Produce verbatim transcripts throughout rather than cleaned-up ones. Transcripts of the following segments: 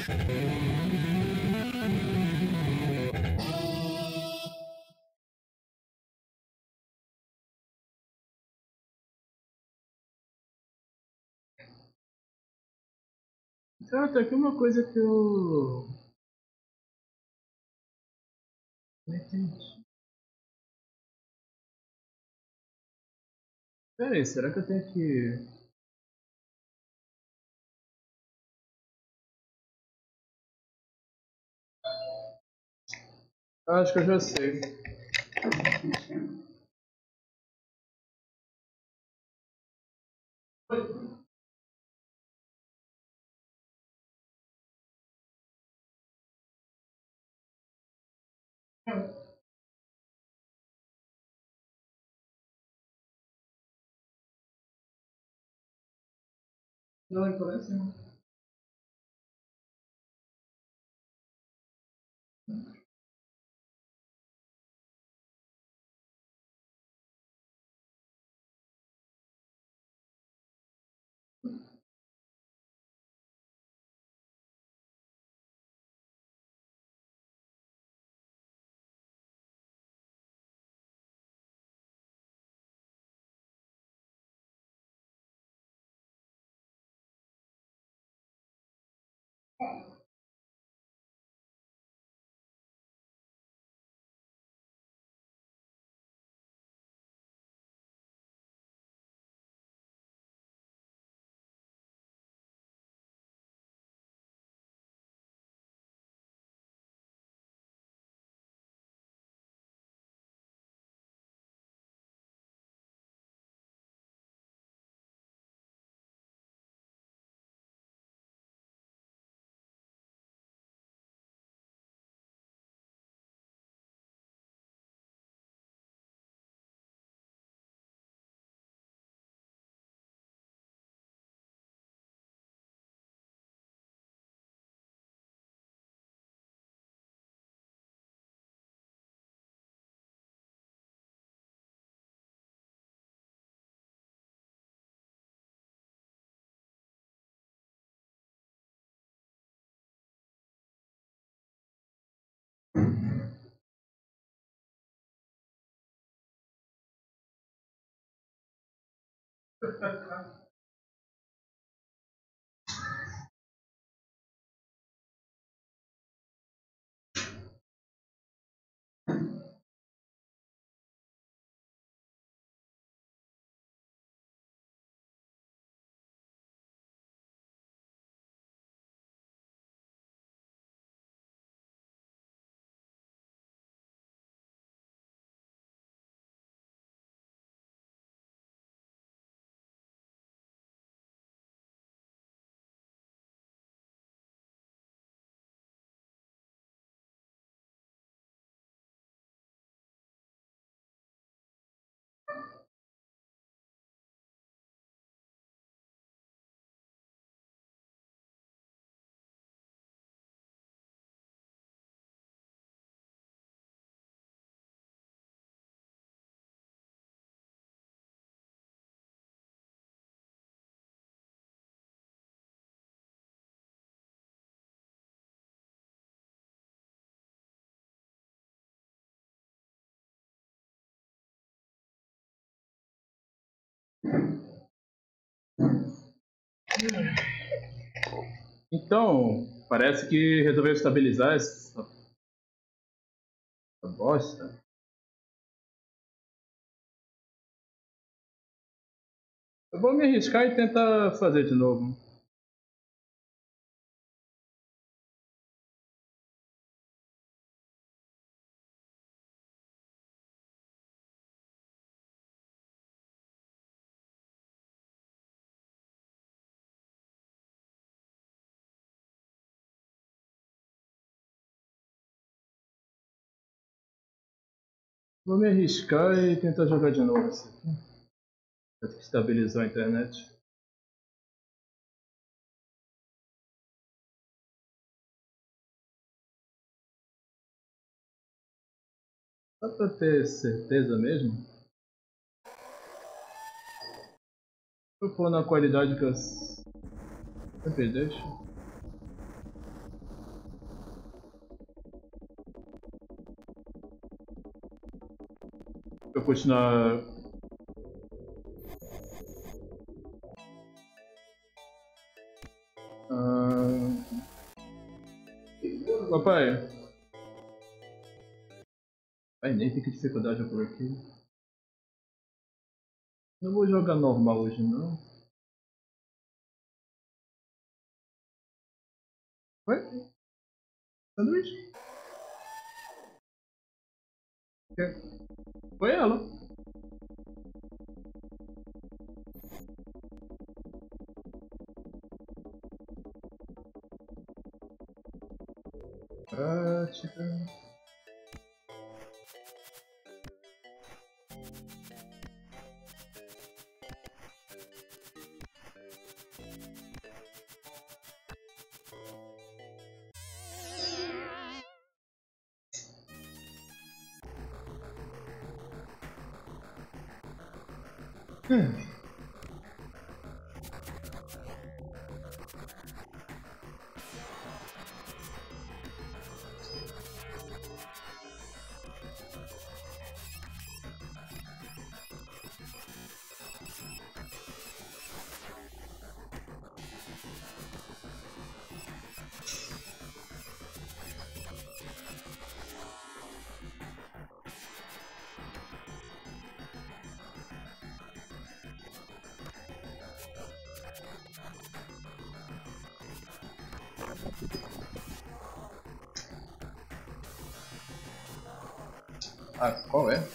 Ah, tá aqui uma coisa que eu não entendi. Pera aí, será que eu tenho que... Ah, acho que eu já sei. Não, então é assim. Então, parece que resolveu estabilizar essa, essa bosta. Eu vou me arriscar e tentar fazer de novo. Vou me arriscar e tentar jogar de novo isso aqui. Parece que estabilizou a internet. Só pra ter certeza mesmo. Vou pôr na qualidade que eu sempre deixo. continuar. Ah... Papai. Ai, nem tem que dificuldade por aqui. Não vou jogar normal hoje não. Oi? Sanduíche? Foi ela. Prática. Hum. Ah, qual é?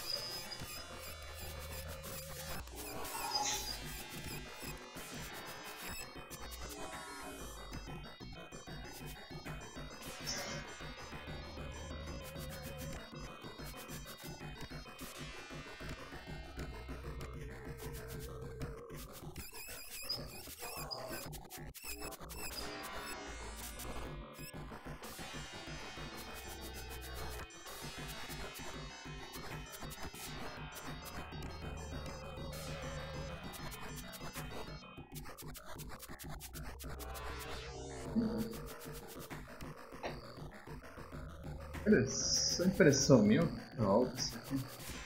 Essa impressão minha é alta isso aqui.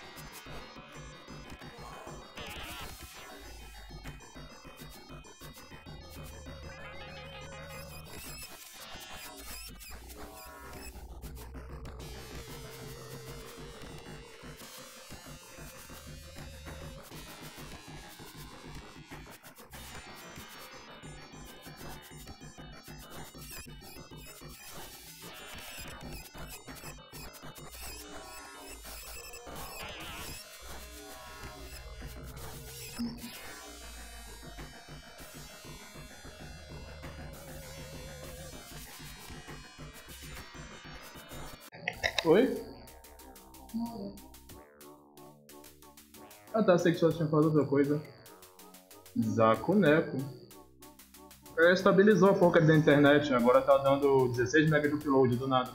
Oi? Ah tá, sei que só tinha falado outra coisa. Zacuneco. É, estabilizou a foca da internet, agora tá dando dezesseis megas de upload do nada.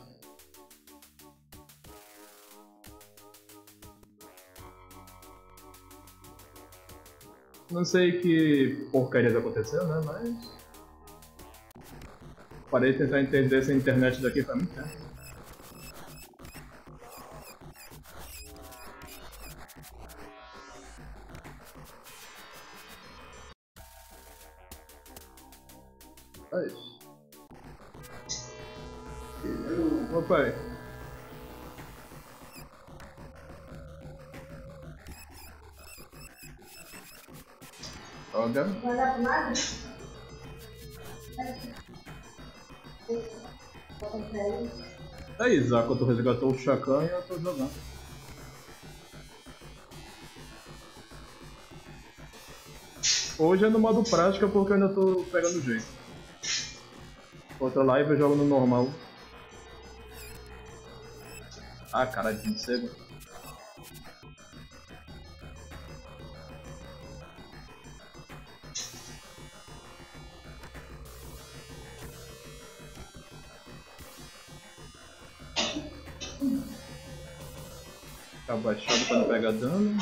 Não sei que porcaria aconteceu, né, mas... Parei de tentar entender essa internet daqui pra mim, né? Papai. Joga. Aí, Zaco, tu resgatou o Chacan e eu tô jogando. Hoje é no modo prática porque eu ainda tô pegando jeito. Outra live eu jogo no normal. Ah, caralho, de morcego. Tá baixado pra não pegar dano.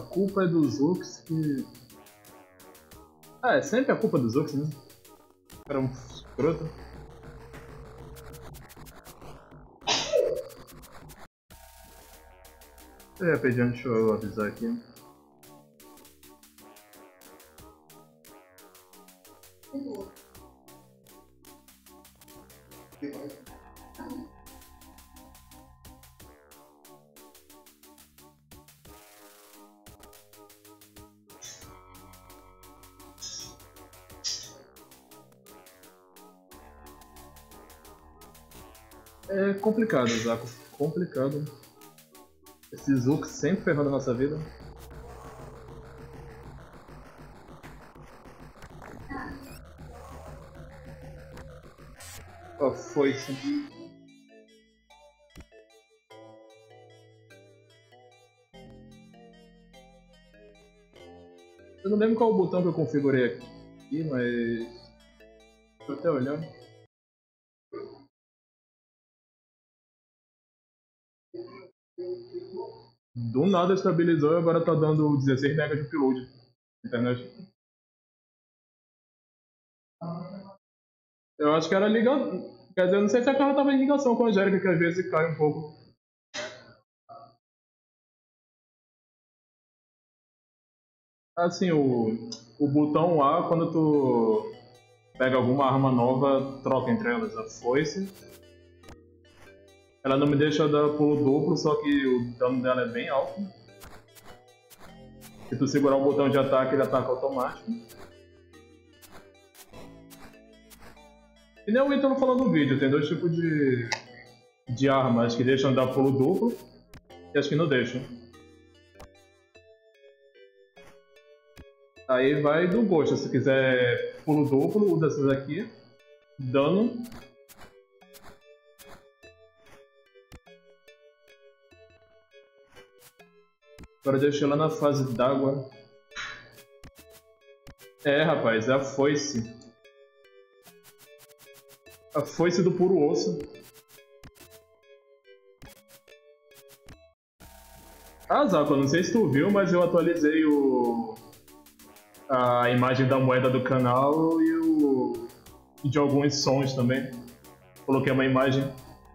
A culpa é dos Zux que... Ah, é sempre a culpa dos Zux, né? Era um escroto. É, rapidinho, deixa eu avisar aqui. É complicado, Zaco. Complicado. Esse Zux sempre ferrando a nossa vida. Ó, foi isso. Eu não lembro qual o botão que eu configurei aqui, mas... Tô até olhando. Do nada estabilizou e agora tá dando dezesseis megas de upload na internet. Eu acho que era ligação. Quer dizer, eu não sei se a carro tava em ligação com a Angélica, que às vezes cai um pouco. Assim, o, o botão A, quando tu pega alguma arma nova, troca entre elas a foice. Ela não me deixa dar pulo duplo, só que o dano dela é bem alto. Se tu segurar o botão de ataque, ele ataca automático. E nem o Ítalo falou no vídeo, tem dois tipos de, de armas que deixam dar pulo duplo e as que não deixam. Aí vai do gosto, se quiser pulo duplo, usa essas aqui. Dano. Agora deixa ela na fase d'água. É, rapaz, é a foice. A foice do puro osso. Ah, Zaco, não sei se tu viu, mas eu atualizei o... a imagem da moeda do canal e o... e de alguns sons também. Coloquei uma imagem.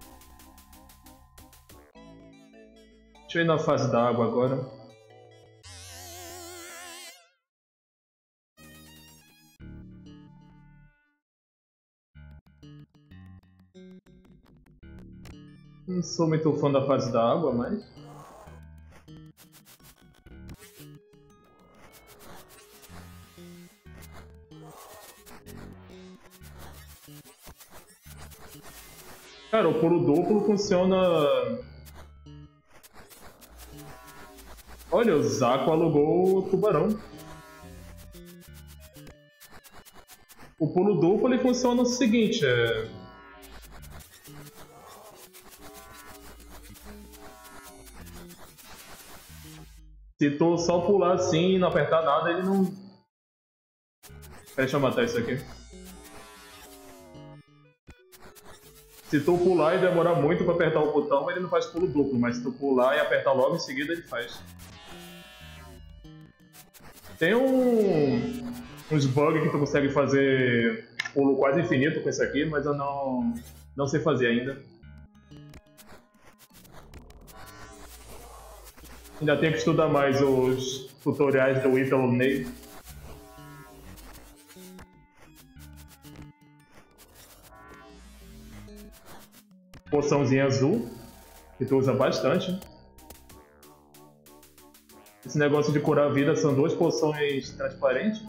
Deixa eu ir na fase da água agora. Não sou muito fã da fase da água, mas... Cara, o pulo duplo funciona... Olha, o Zaco alugou o tubarão. O pulo duplo ele funciona o seguinte, é... Se tu só pular assim e não apertar nada, ele não... Deixa eu matar isso aqui. Se tu pular e demorar muito pra apertar o botão, ele não faz pulo duplo, mas se tu pular e apertar logo em seguida, ele faz. Tem um... uns bugs que tu consegue fazer pulo quase infinito com esse aqui, mas eu não, não sei fazer ainda. Ainda tenho que estudar mais os tutoriais do Ítalo Ney. Poçãozinha azul, que tu usa bastante. Esse negócio de curar a vida são duas poções transparentes.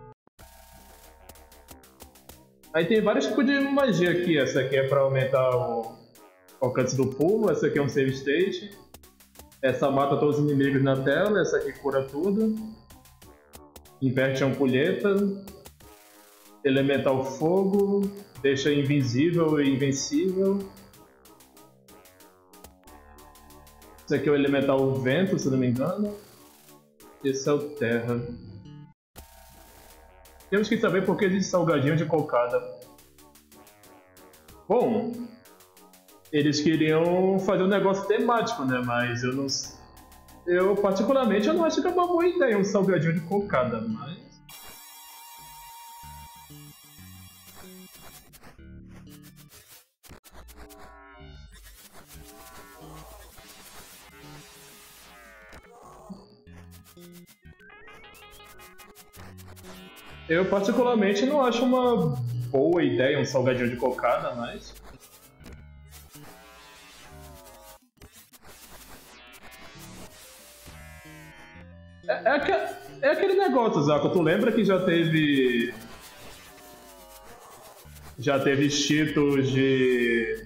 Aí tem vários tipos de magia aqui. Essa aqui é para aumentar o alcance do pulo, essa aqui é um save state. Essa mata todos os inimigos na tela, essa aqui cura tudo. Inverte a ampulheta. Elemental fogo. Deixa invisível e invencível. Esse aqui é o elemental vento, se não me engano. Esse é o terra. Temos que saber por que existe salgadinho de cocada. Bom... Eles queriam fazer um negócio temático, né? Mas eu não... Eu, particularmente, eu não acho que é uma boa ideia um salgadinho de cocada, mas... Eu, particularmente, não acho uma boa ideia um salgadinho de cocada, mas... É, é, aqu é aquele negócio, Zaco. Tu lembra que já teve... Já teve cheetos de...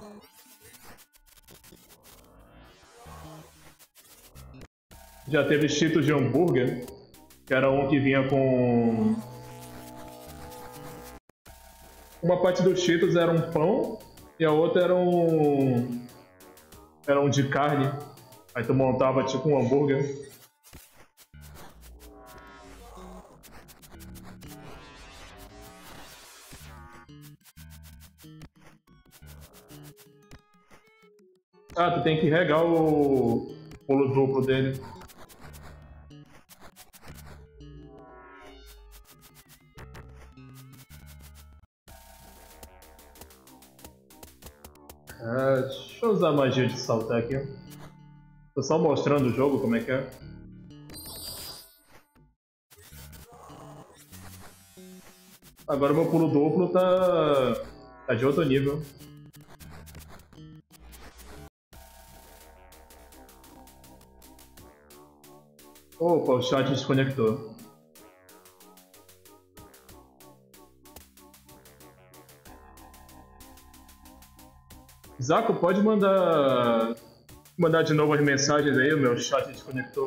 Já teve cheetos de hambúrguer? Que era um que vinha com... Uma parte dos cheetos era um pão e a outra era um... Era um de carne. Aí tu montava tipo um hambúrguer. Ah, tu tem que regar o pulo duplo dele. Ah, deixa eu usar a magia de saltar aqui. Tô só mostrando o jogo, como é que é. Agora o meu pulo duplo tá... tá de outro nível. Opa, o chat desconectou. Zaco, pode mandar mandar de novo as mensagens aí, o meu chat desconectou.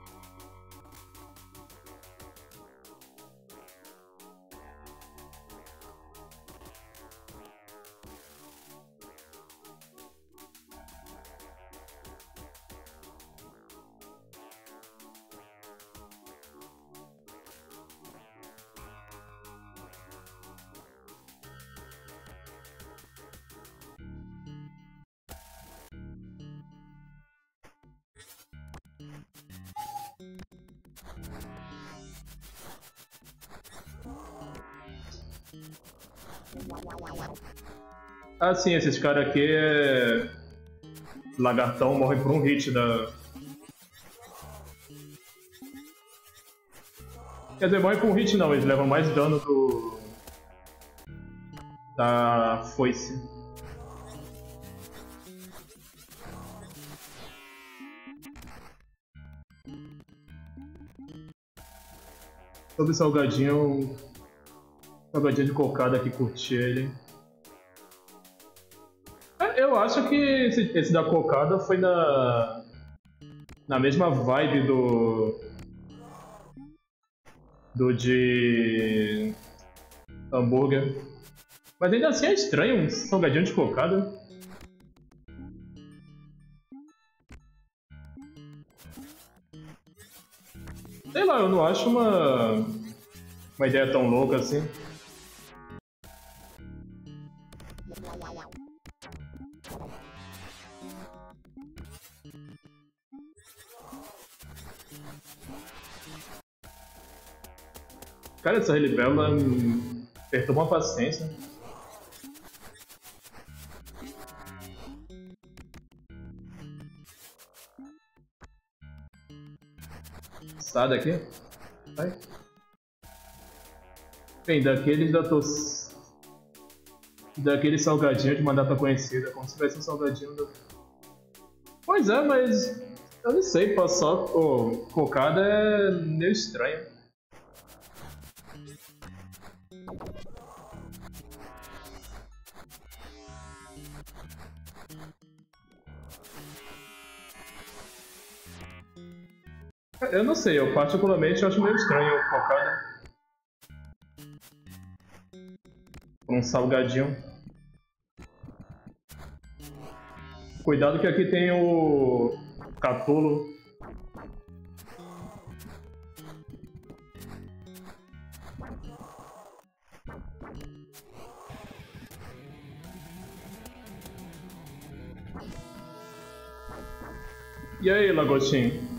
Ah, sim, esses caras aqui é... Lagartão morre por um hit da... Quer dizer, morre por um hit não, eles levam mais dano do... da foice. Sobre salgadinho... Salgadinho de cocada que curti ele. Eu acho que esse, esse da cocada foi na... na mesma vibe do... do de... hambúrguer. Mas ainda assim é estranho um salgadinho de cocada. Sei lá, eu não acho uma... uma ideia tão louca assim. Cara, essa Relibela me perturba uma paciência. Sai daqui. Sai. Bem, daqueles da tos... daquele salgadinho de uma data conhecida, como se tivesse um salgadinho da... Pois é, mas eu não sei, passar oh, cocada é meio estranho. Eu não sei, eu particularmente acho meio estranho cocada. Um salgadinho. Cuidado que aqui tem o Catulo. E aí, Lagostinho?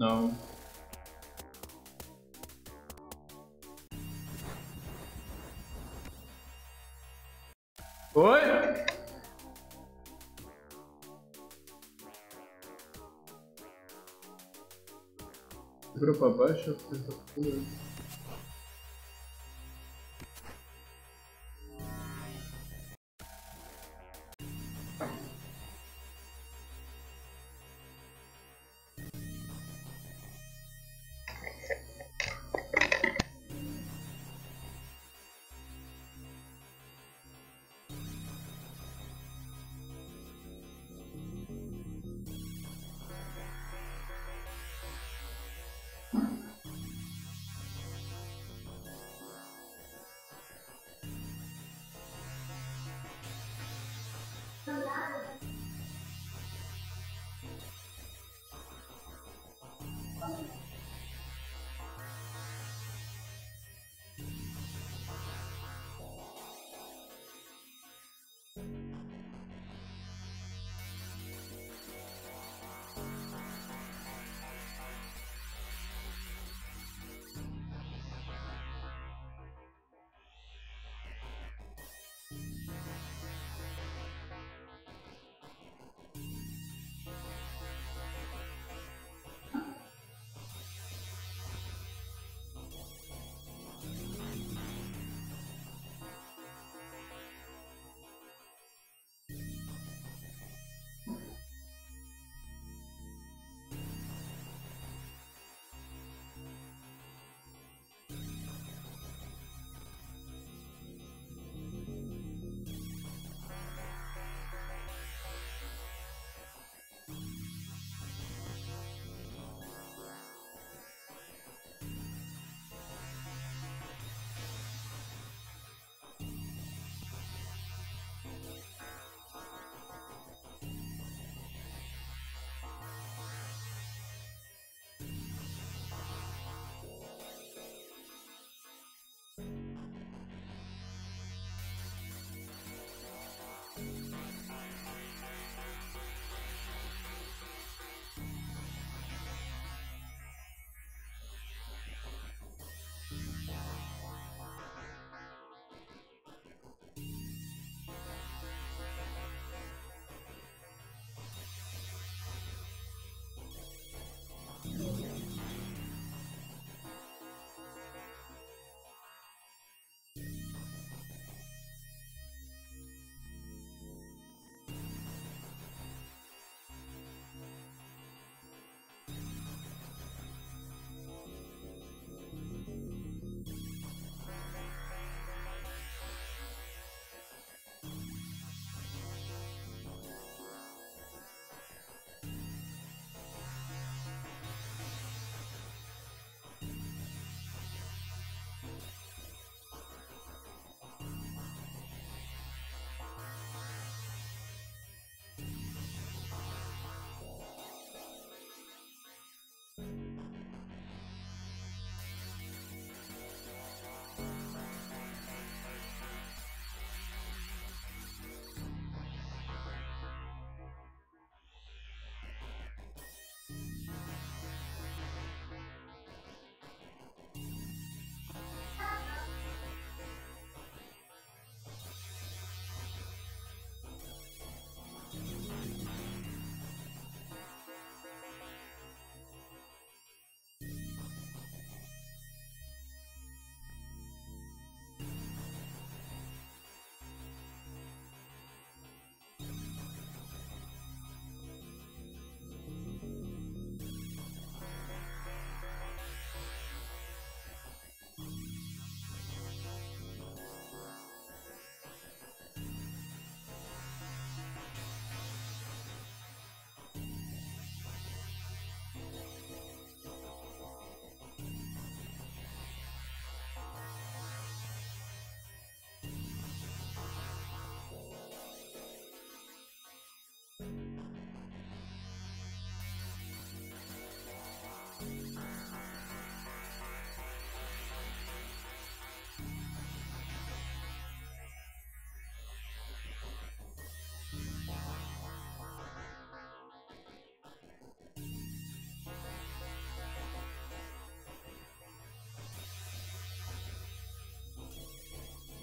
Não. Oi? Segura pra baixo, aperta tudo.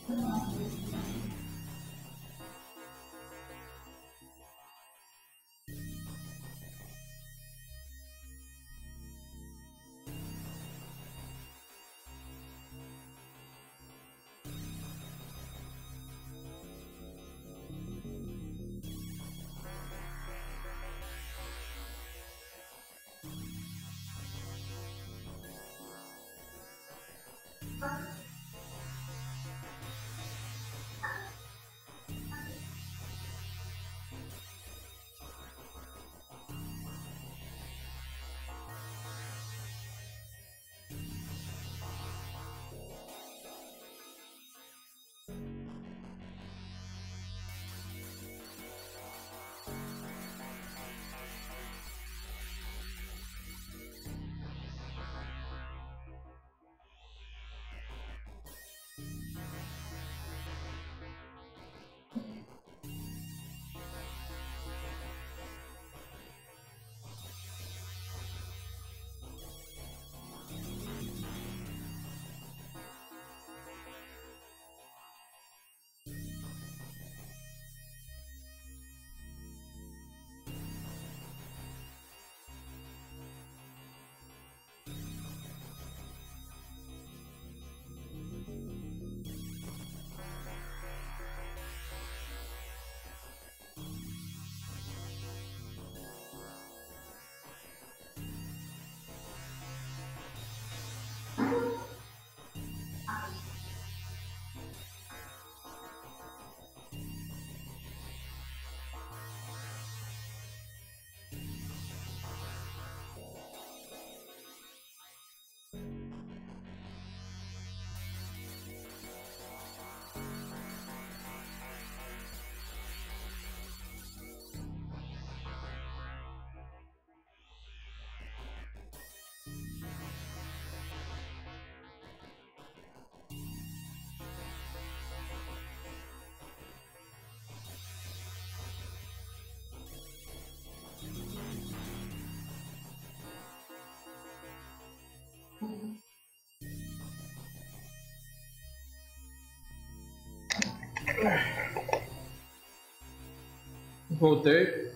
Voltei.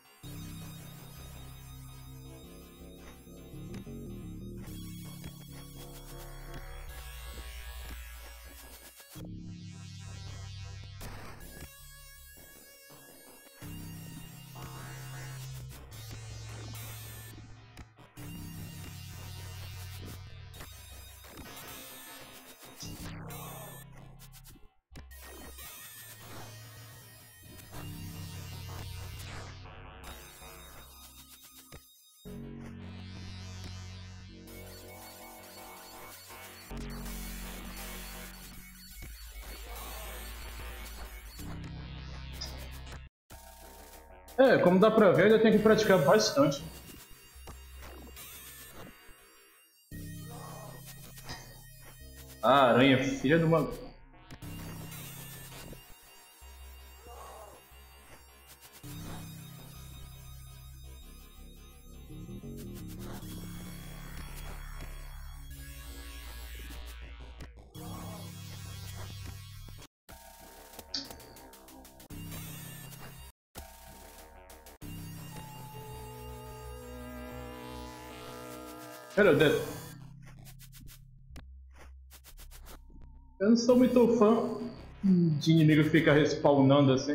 É, como dá pra ver, eu tenho que praticar bastante. Ah, aranha, filha de uma... Cara, eu eu não sou muito fã de inimigo que fica respawnando assim.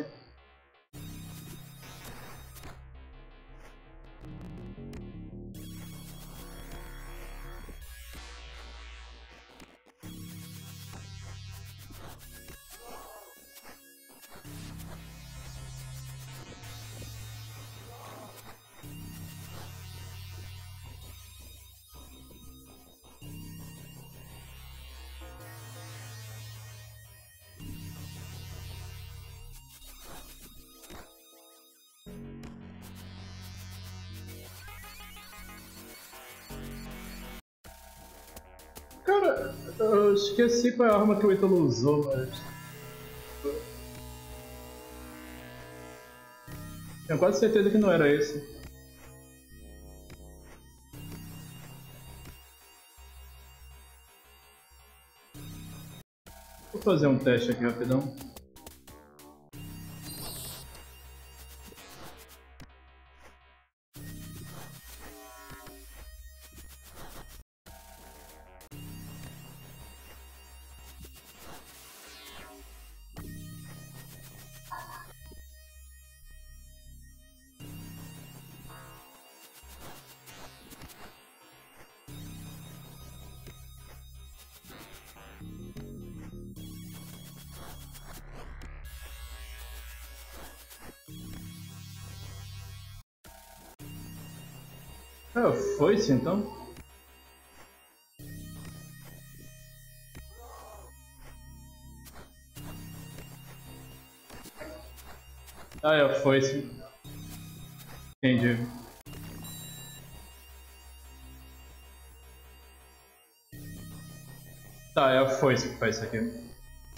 Cara, eu esqueci qual é a arma que o Ítalo usou, mas... Tenho quase certeza que não era esse. Vou fazer um teste aqui rapidão. Ah, foi sim então? Ah, é, foi sim. Entendi. Tá, é a foice que faz isso aqui.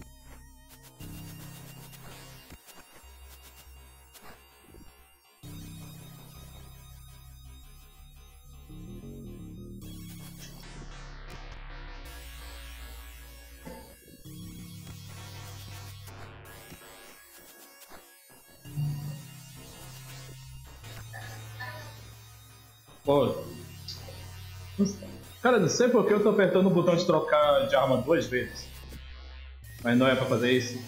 Pô. Cara, não sei porque eu tô apertando o botão de trocar de arma duas vezes. Mas não é pra fazer isso.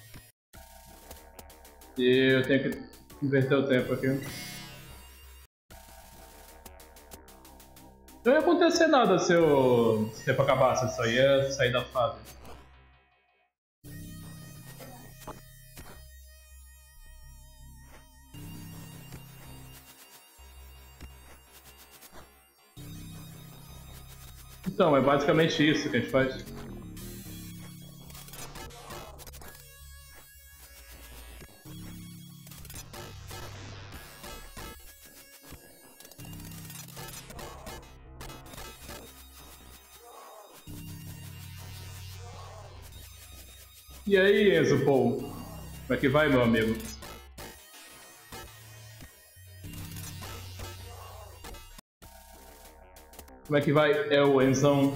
E eu tenho que inverter o tempo aqui. Não ia acontecer nada se o se o tempo acabasse, só ia sair da fase. Então, é basicamente isso que a gente faz. E aí, Enzo, Paul? Como é que vai, meu amigo? Como é que vai? É o Enzão.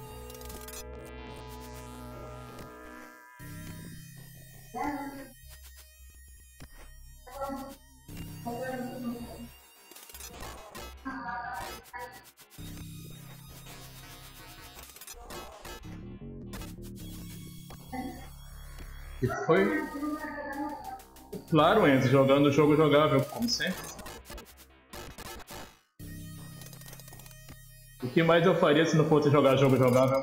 Que foi? Claro, Enzo, jogando o jogo jogável, como sempre. O que mais eu faria se não fosse jogar jogo jogável?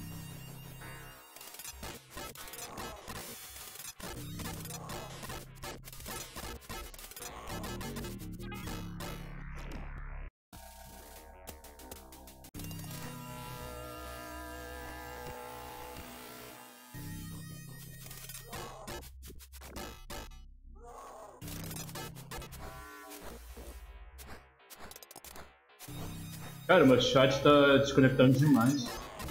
Cara, meu chat tá desconectando demais.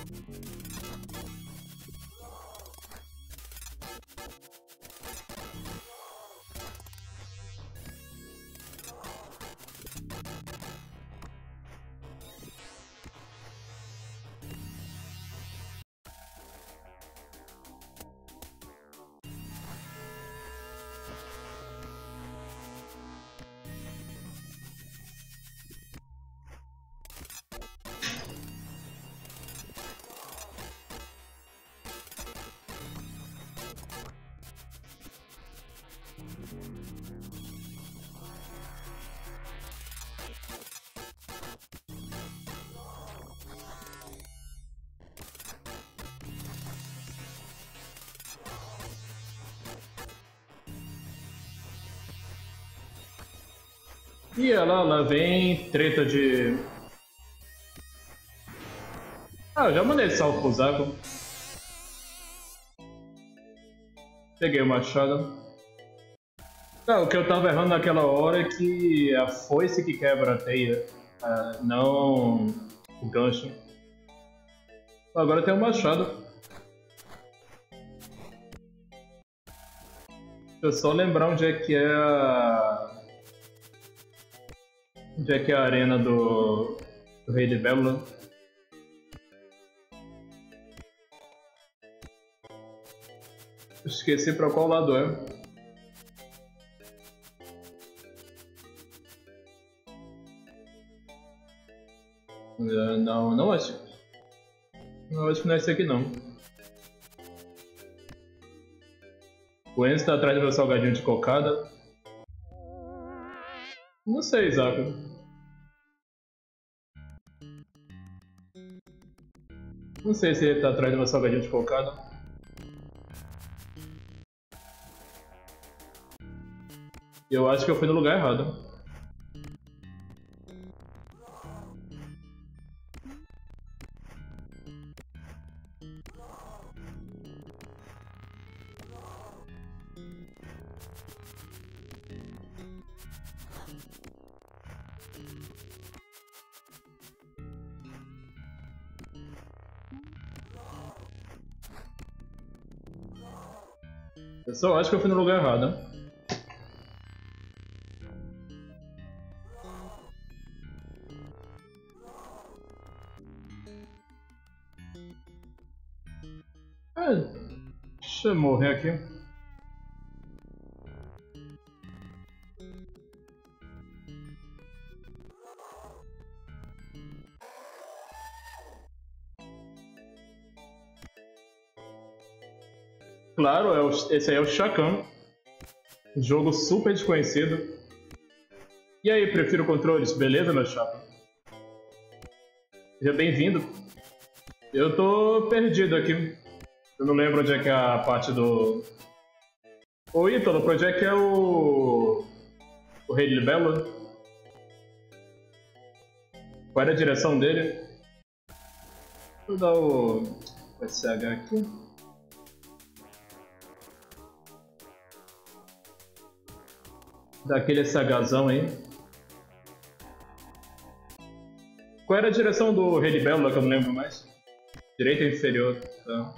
E ela, lá vem treta de... Ah, eu já mandei salvo pro Zago. Peguei o machado. Ah, o que eu tava errando naquela hora é que a foice que quebra a teia, ah, não o gancho. Agora tem o machado. Deixa eu só lembrar onde é que é a... Onde é que é a arena do, do Rei de Bélula? Esqueci pra qual lado é. Uh, não, não acho. Não acho que não é esse aqui não. O Enzo tá atrás do meu salgadinho de cocada. Não sei, Isaac. Não sei se ele tá atrás do meu salgadinho de cocada. Eu acho que eu fui no lugar errado. Eu só acho que eu fui no lugar errado. É, deixa eu morrer aqui. Claro, é o, esse aí é o Chacan. Jogo super desconhecido. E aí, prefiro controles, beleza, meu chapa? Seja bem-vindo. Eu tô perdido aqui. Eu não lembro onde é que é a parte do... Ô Ítalo, pra onde é que é o... O Rei Libelo? Qual era a direção dele? Vou dar o... o S H aqui. Dá aquele SHzão aí. Qual era a direção do Rei Libelo, que eu não lembro mais? Direita inferior, tá.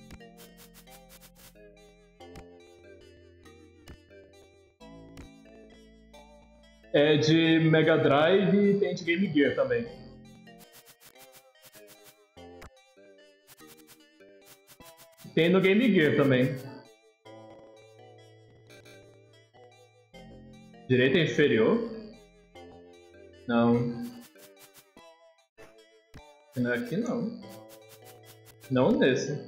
É de Mega Drive e tem de Game Gear também. Tem no Game Gear também. Direita inferior? Não. Não é aqui não. Não nesse.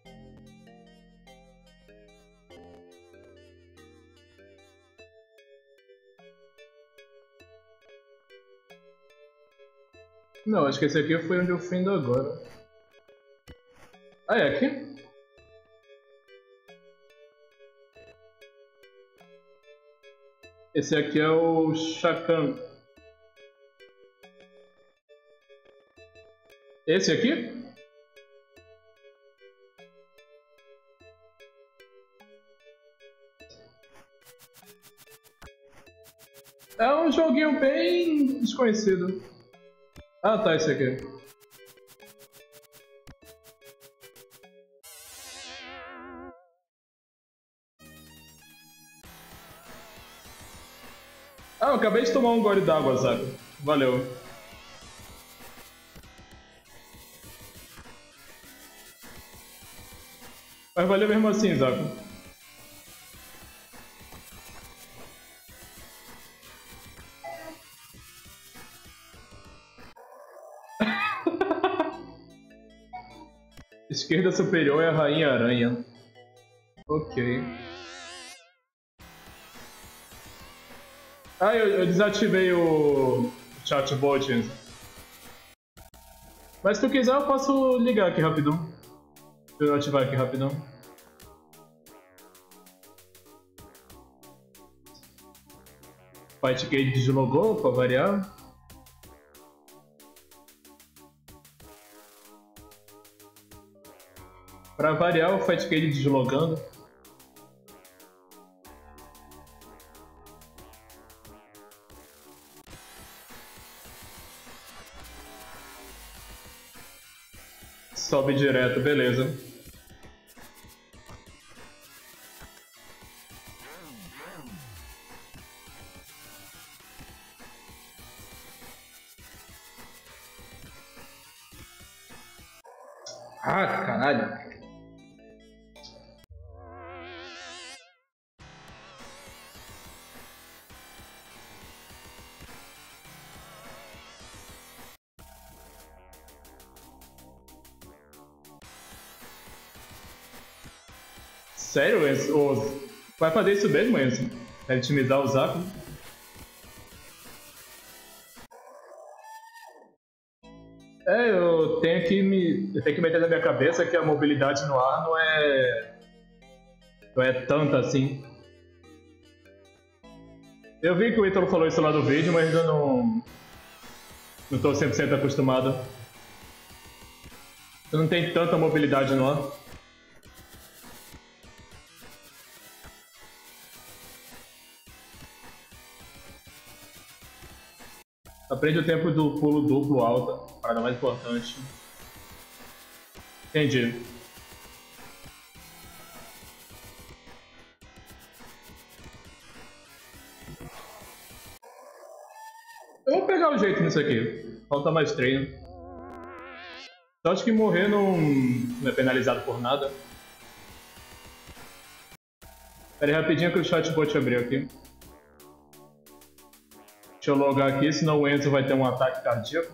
Não, acho que esse aqui foi onde eu fui indo agora. Ah, é aqui? Esse aqui é o Chacan. Esse aqui? É um joguinho bem desconhecido. Ah, tá, esse aqui. Ah, eu acabei de tomar um gole d'água, sabe? Valeu. Mas valeu mesmo assim, Zaco. Esquerda superior é a Rainha Aranha. Ok. Ah, eu, eu desativei o chatbot. Mas se tu quiser eu posso ligar aqui rapidão. Deixa eu ativar aqui rapidão. Fightcade deslogou pra variar. Pra variar o Fightcade deslogando. Sobe direto, beleza. Ah, caralho. Sério, Enzo? Ô, vai fazer isso mesmo, Enzo? Vai intimidar o Zaku? É, eu tenho que me. Eu tenho que meter na minha cabeça que a mobilidade no ar não é. Não é tanta assim. Eu vi que o Ítalo falou isso lá no vídeo, mas ainda não. Não tô cem por cento acostumado. Eu não tenho tanta mobilidade no ar. Aprende o tempo do pulo duplo alto, parada mais importante. Entendi. Eu vou pegar o jeito nisso aqui. Falta mais treino. Só acho que morrer não, não é penalizado por nada. Pera aí rapidinho que o chatbot abriu aqui. Deixa eu logar aqui, senão o Enzo vai ter um ataque cardíaco.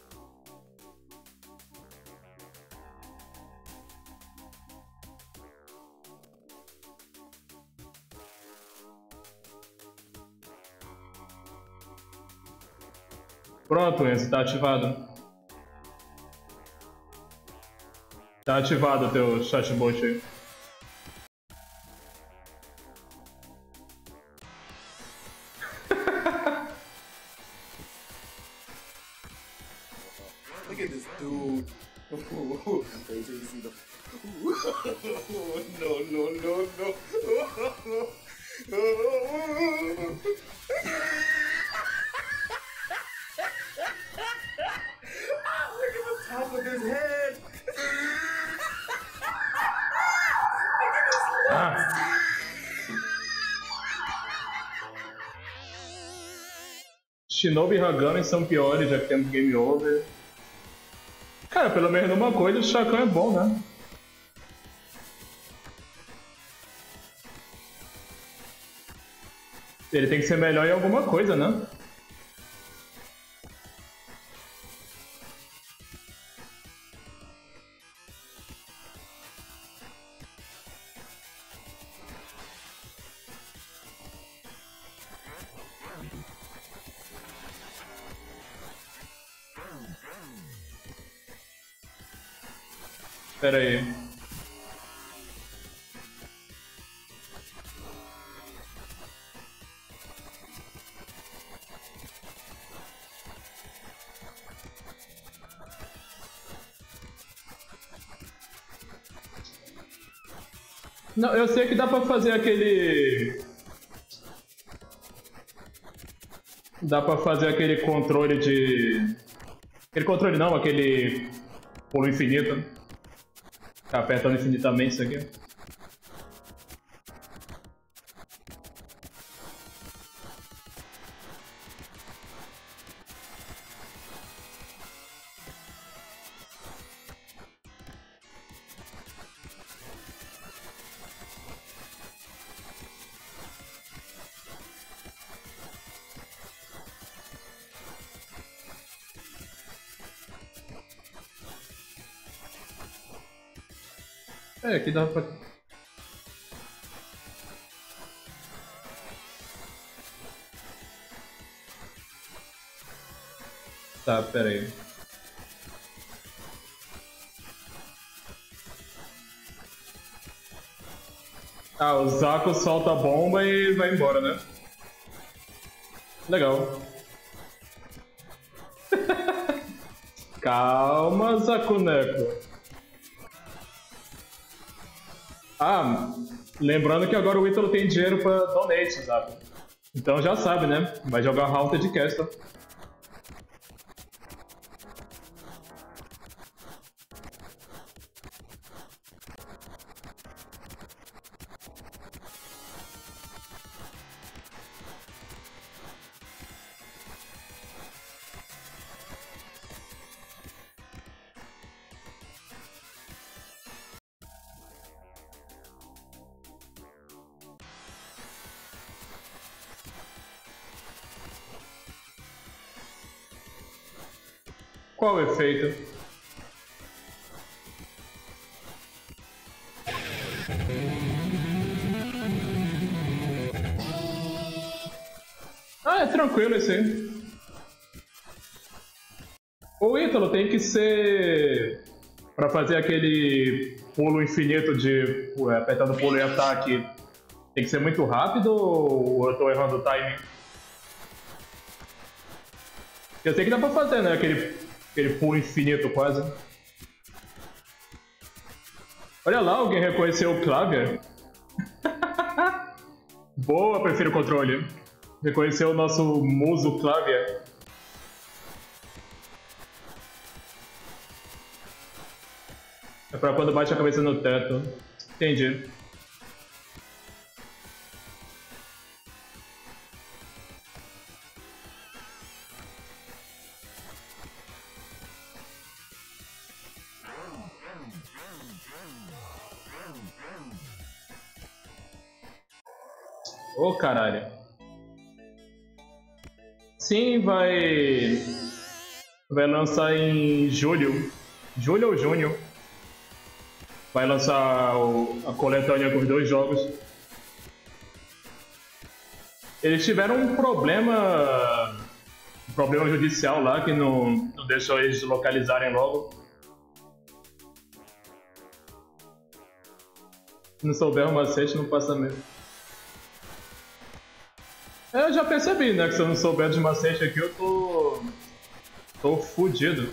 Pronto, Enzo, tá ativado. Tá ativado o teu chatbot aí. Look at this dude. Wait till you see the. No, no, no, no. Look at the top of his head. Ah. Shinobi e Hagami são piores, já que temos game over. Cara, pelo menos numa coisa o Shakan é bom, né? Ele tem que ser melhor em alguma coisa, né? Pera aí. Não, eu sei que dá pra fazer aquele... Dá pra fazer aquele controle de... Aquele controle não, aquele... Pulo infinito. Ficar apertando infinitamente isso aqui. É, aqui dá pra... Tá, pera aí. Ah, o Zaku solta a bomba e vai embora, né? Legal. Calma, Zakuneco. Ah, lembrando que agora o Ítalo tem dinheiro pra donate, sabe? Então já sabe, né? Vai jogar Haunted Castle. Qual o efeito? Ah, é tranquilo esse aí. O Ítalo tem que ser... Pra fazer aquele pulo infinito de... Ué, apertando pulo e ataque, tem que ser muito rápido ou eu tô errando o timing? Eu sei que dá pra fazer, né? Aquele, aquele pulo infinito quase. Olha lá, alguém reconheceu o Clavier. Boa, prefiro o controle. Reconheceu o nosso muso Clavier. É pra quando bate a cabeça no teto. Entendi. Ô, oh, caralho. Sim, vai... Vai lançar em julho. Julho ou junho. Vai lançar o... a coletânea com os dois jogos. Eles tiveram um problema... Um problema judicial lá que não, não deixou eles localizarem logo. Se não souber o macete, não passa mesmo. Eu já percebi, né, que se eu não souber de macete aqui, eu tô... tô fudido.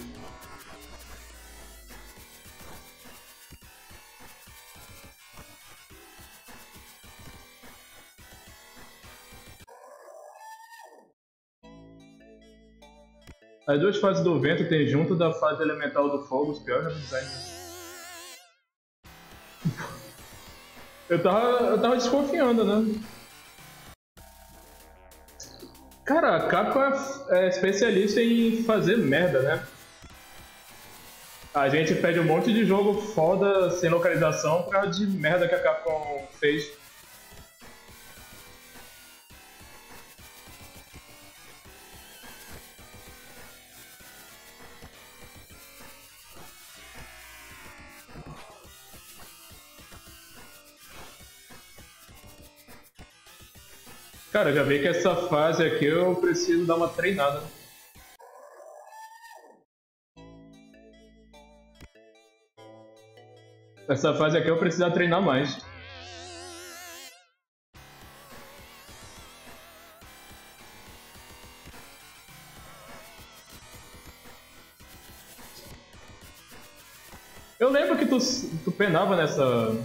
As duas fases do vento tem junto da fase elemental do fogo, os piores design. Eu tava, eu tava desconfiando, né? Cara, a Capcom é especialista em fazer merda, né? A gente pede um monte de jogo foda sem localização por causa de merda que a Capcom fez. Cara, já vi que essa fase aqui eu preciso dar uma treinada. Essa fase aqui eu preciso treinar mais. Eu lembro que tu, tu penava nessa...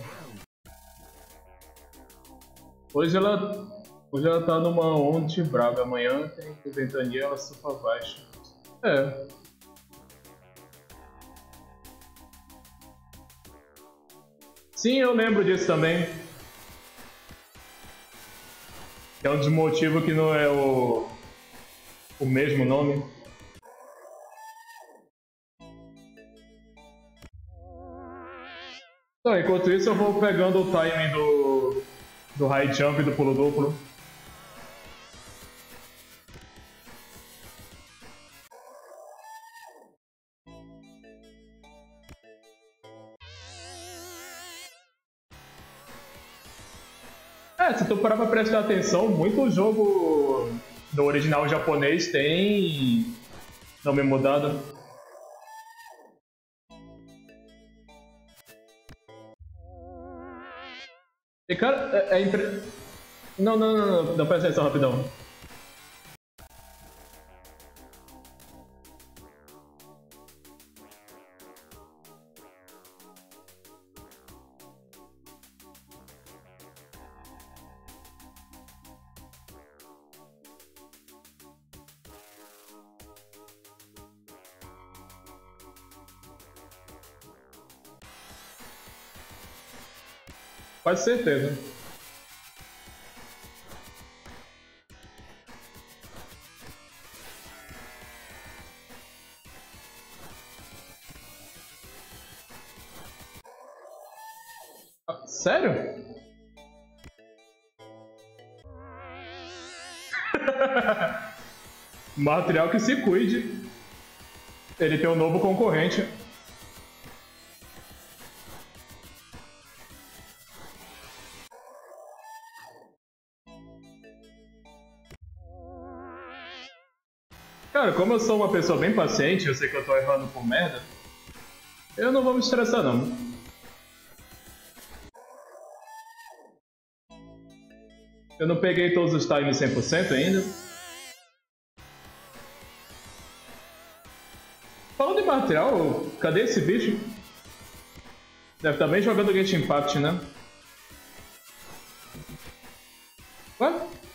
Hoje ela... Hoje ela tá numa onda brava, amanhã tem ventania, ela surfa baixo. É. Sim, eu lembro disso também. É um dos motivos que não é o... o mesmo nome. Então, enquanto isso eu vou pegando o timing do... do high jump e do pulo duplo. É, se tu parar pra prestar atenção, muito jogo do original japonês tem nome mudado. E cara, é, é impre... Não, não, não, não, não, presta atenção rapidão. Quase certeza. Ah, sério? Material que se cuide. Ele tem um novo concorrente. Cara, como eu sou uma pessoa bem paciente, eu sei que eu tô errando por merda, eu não vou me estressar não. Eu não peguei todos os times cem por cento ainda. Falando em material, cadê esse bicho? Deve estar bem jogando Genshin Impact, né? Ué?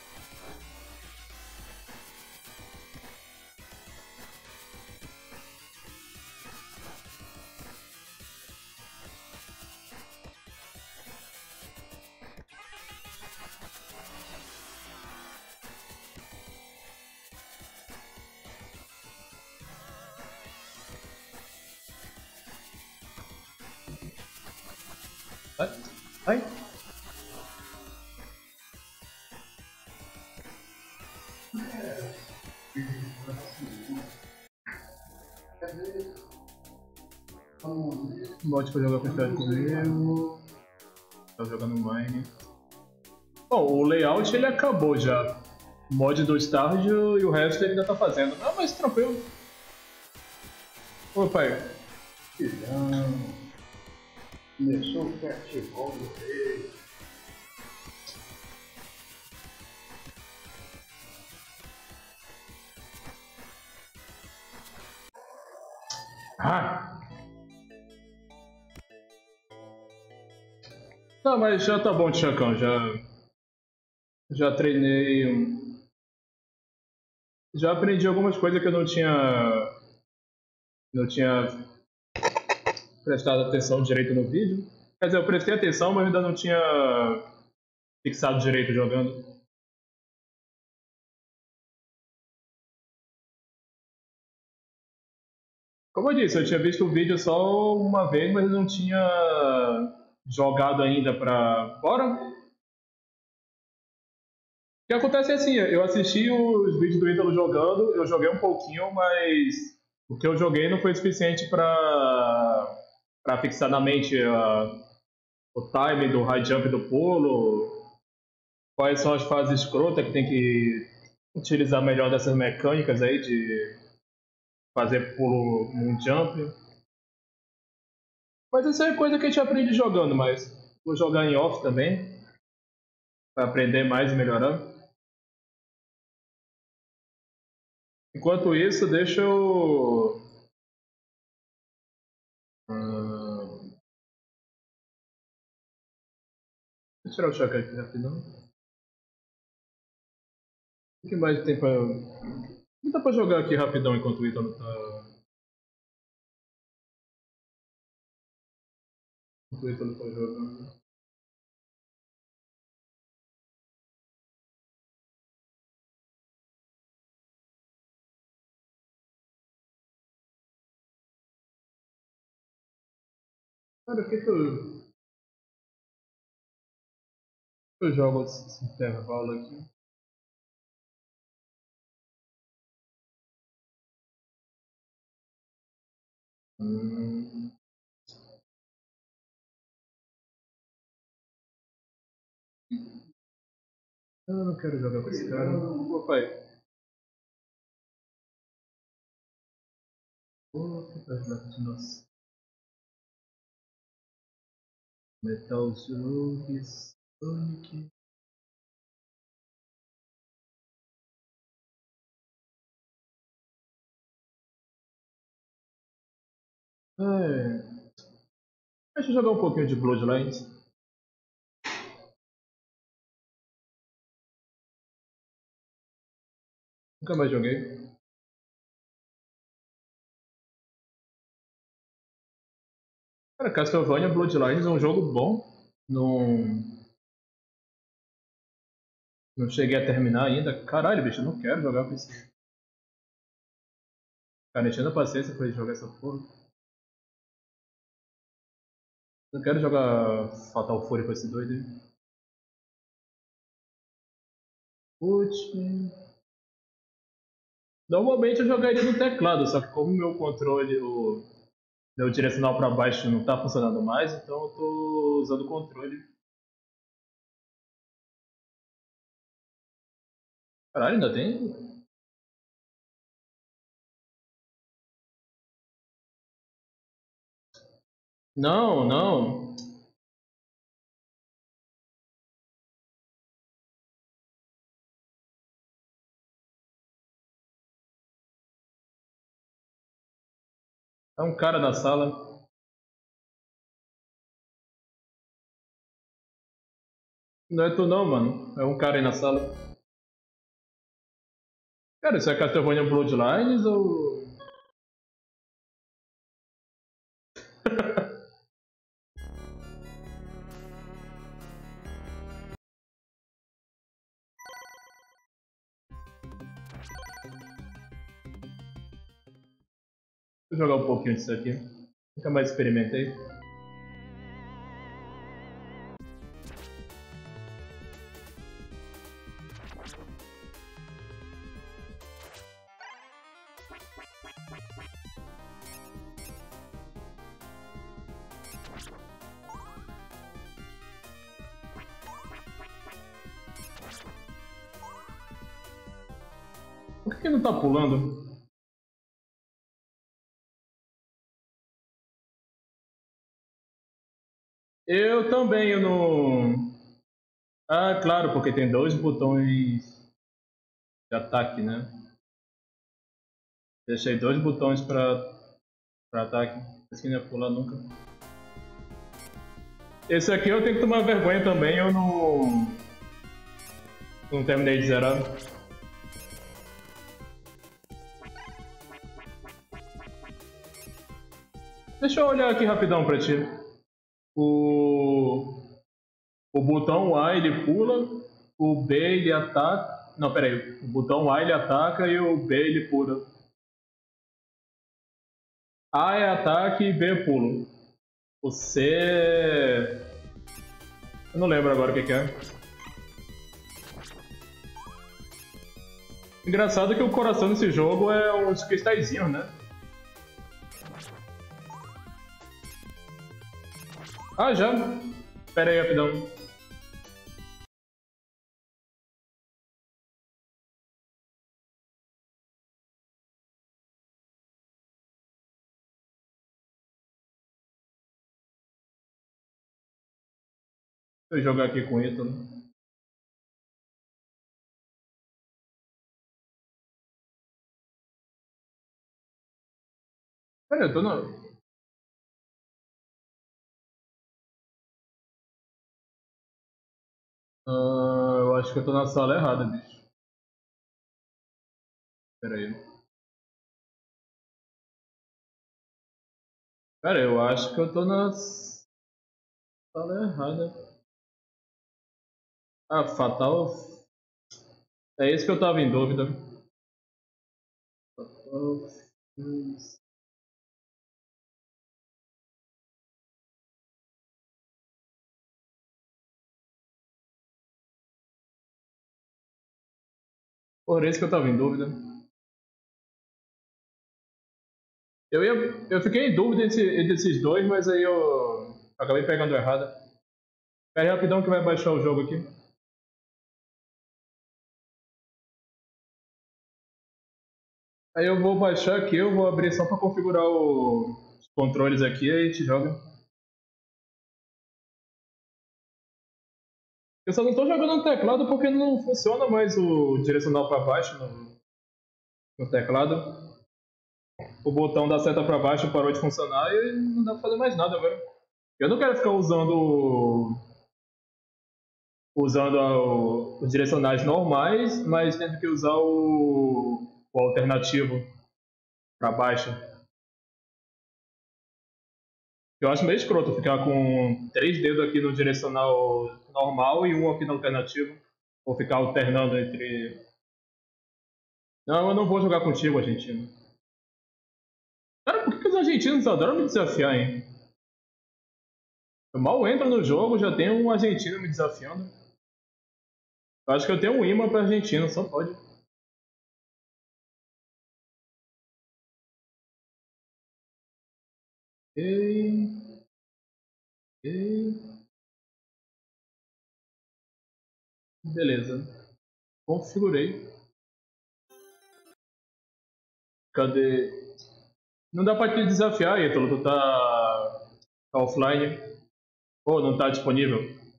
Ai. Ai. Bote pra jogar fechado comigo. Tá jogando Mine. Bom, o layout ele acabou já. O mod do Stardew e o resto ele ainda tá fazendo. Não, mas tranquilo. Ô pai. Filhão. Começou o festival do rei. Ah! Não, mas já tá bom, Chacão. Já. Já treinei. um- Já aprendi algumas coisas que eu não tinha. Não tinha prestado atenção direito no vídeo. Quer dizer, eu prestei atenção, mas ainda não tinha fixado direito jogando. Como eu disse, eu tinha visto o vídeo só uma vez, mas não tinha jogado ainda pra. Bora? O que acontece é assim, eu assisti os vídeos do Ítalo jogando, eu joguei um pouquinho, mas o que eu joguei não foi suficiente pra, pra fixar na mente a, o time do high jump do pulo, quais são as fases escrotas que tem que utilizar melhor dessas mecânicas aí de fazer pulo num jump. Mas isso é coisa que a gente aprende jogando, mas vou jogar em off também, para aprender mais e melhorar. Enquanto isso, deixa eu. Hum, deixa eu tirar o choque aqui rapidão. O que mais tem pra. O que dá pra jogar aqui rapidão enquanto o Ítalo tá. Enquanto o Ítalo tá jogando. Cara, o que que eu. Eu jogo esse intervalo aqui. Hum, eu não quero jogar com esse cara. Ô pai. Ô, que personagem de nossa. Metal Slug, Sonic. É. Deixa eu jogar um pouquinho de Bloodlines. Nunca mais joguei. Cara, Castlevania Bloodlines é um jogo bom. Não, não cheguei a terminar ainda. Caralho, bicho, eu não quero jogar com esse. Cara, enchendo a paciência pra jogar essa porra. Não quero jogar Fatal Fury com esse doido aí. Putz. Normalmente eu jogaria no teclado, só que como o meu controle, o meu direcional pra baixo não tá funcionando mais, então eu tô usando o controle. Caralho, ainda tem? Não, não. É um cara na sala. Não é tu não, mano. É um cara aí na sala. Cara, isso é Castlevania Bloodlines ou... Vou jogar um pouquinho disso aqui. Nunca mais experimentei. Por que não tá pulando? Eu também, eu não... Ah, claro, porque tem dois botões de ataque, né? Deixei dois botões pra, pra ataque. Esse que não ia pular nunca. Esse aqui eu tenho que tomar vergonha também, eu não... Não terminei de zerar. Deixa eu olhar aqui rapidão pra ti. O... O botão A ele pula, o B ele ataca... Não, pera aí. O botão A ele ataca e o B ele pula. A é ataque e B é pulo. O C é... Eu não lembro agora o que, que é. Engraçado que o coração desse jogo é uns cristalzinhos, né? Ah, já? Pera aí, rapidão. Deixa eu jogar aqui com Ítalo. Pera aí, eu tô na... Ah, eu acho que eu tô na sala errada, bicho. Pera aí. Pera aí, eu acho que eu tô na sala errada. Ah, Fatal... É isso que eu tava em dúvida. Fatal... Por isso que eu tava em dúvida. Eu, ia, eu fiquei em dúvida entre, entre esses dois, mas aí eu acabei pegando errado. Pera aí rapidão que vai baixar o jogo aqui. Aí eu vou baixar aqui, eu vou abrir só para configurar o- os controles aqui e aí a gente joga. Eu só não tô jogando no teclado porque não funciona mais o direcional para baixo no, no teclado. O botão da seta para baixo parou de funcionar e não dá pra fazer mais nada agora. Eu não quero ficar usando usando a- os direcionais normais, mas tendo que usar o, o alternativo para baixo. Eu acho meio escroto ficar com três dedos aqui no direcional normal e um aqui no alternativo. Ou ficar alternando entre. Não, eu não vou jogar contigo, argentino. Cara, por que que os argentinos adoram me desafiar, hein? Eu mal entro no jogo, já tem um argentino me desafiando. Eu acho que eu tenho um imã pra argentino, só pode. Ei. Ei. Beleza. Configurei. Cadê? Não dá pra te desafiar, Ítalo. Tu tá Tá offline. Ou não tá disponível.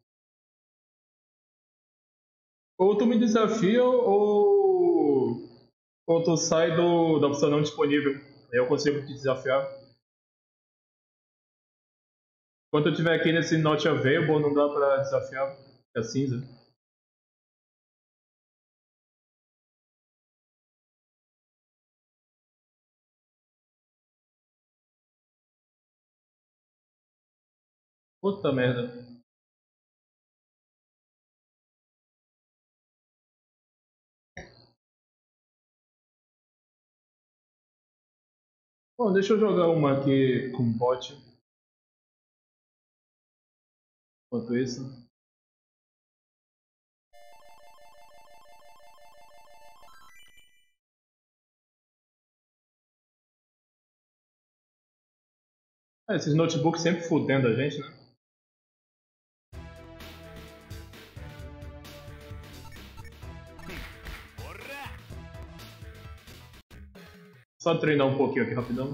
Ou tu me desafia ou, ou tu sai do, da opção não disponível. Aí eu consigo te desafiar. Enquanto eu estiver aqui nesse not available, não dá pra desafiar. É cinza. Puta merda. Bom, deixa eu jogar uma aqui com bot. Enquanto isso. Ah, esses notebooks sempre fudendo a gente, né? Só treinar um pouquinho aqui rapidão.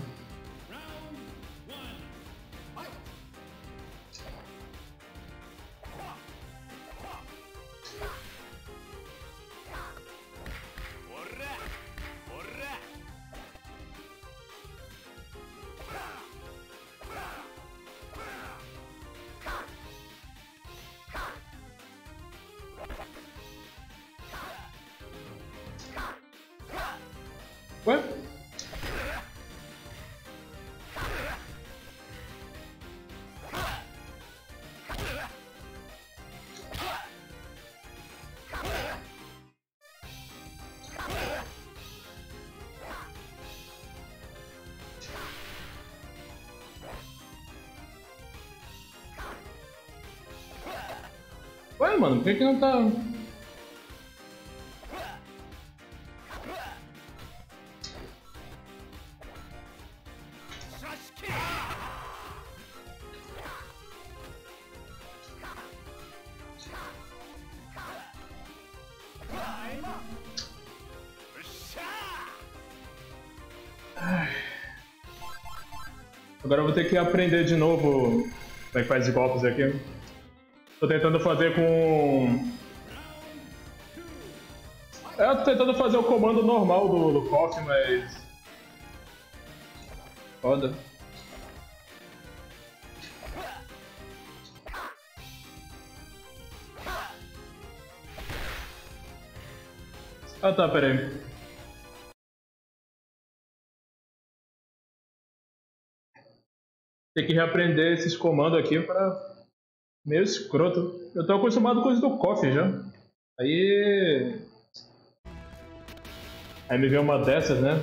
Ué? Ué, mano, por que que não tá... Agora eu vou ter que aprender de novo como é que faz os golpes aqui. Tô tentando fazer com... É, eu tô tentando fazer o comando normal do, do K O F, mas... Foda. Ah tá, pera aí. Tem que reaprender esses comandos aqui pra... Meio escroto. Eu tô acostumado com isso do K O F já. Aí... Aí me vê uma dessas, né?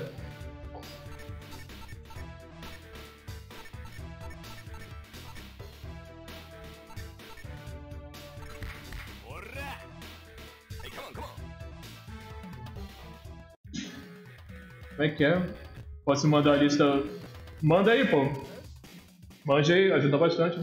Como é que é? Posso mandar a lista... Manda aí, pô. Mande aí, ajuda bastante.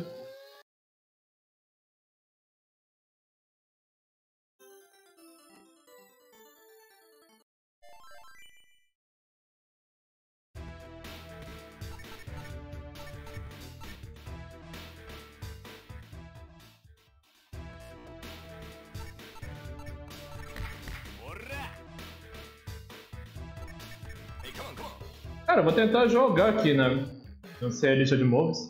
Cara, eu vou tentar jogar aqui, né? Não sei a lista de mobs.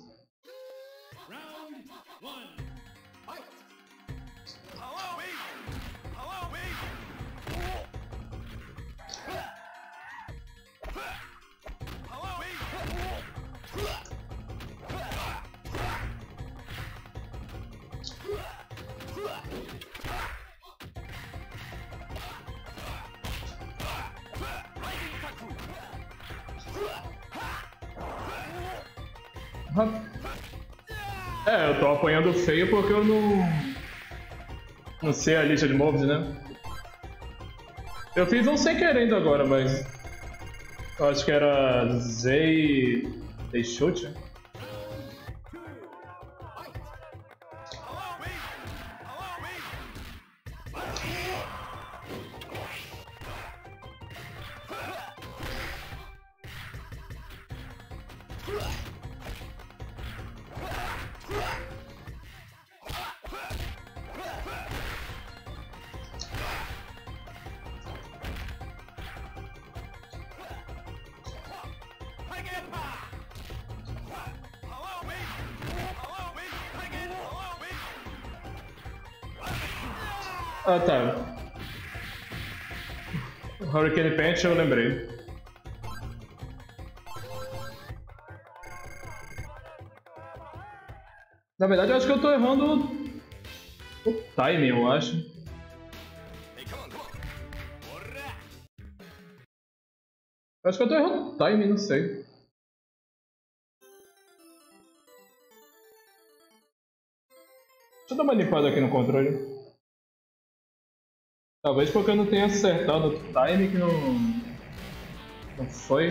É, eu tô apanhando feio porque eu não... Não sei a lista de mobs, né? Eu fiz um sem querendo agora, mas... Eu acho que era Zei... Deixoute? Ah, tá. Hurricane Punch eu lembrei. Na verdade, eu acho que eu tô errando o timing, eu acho. Eu acho que eu tô errando o timing, não sei. Deixa eu dar uma limpada aqui no controle. Talvez porque eu não tenha acertado o timing que não... não foi.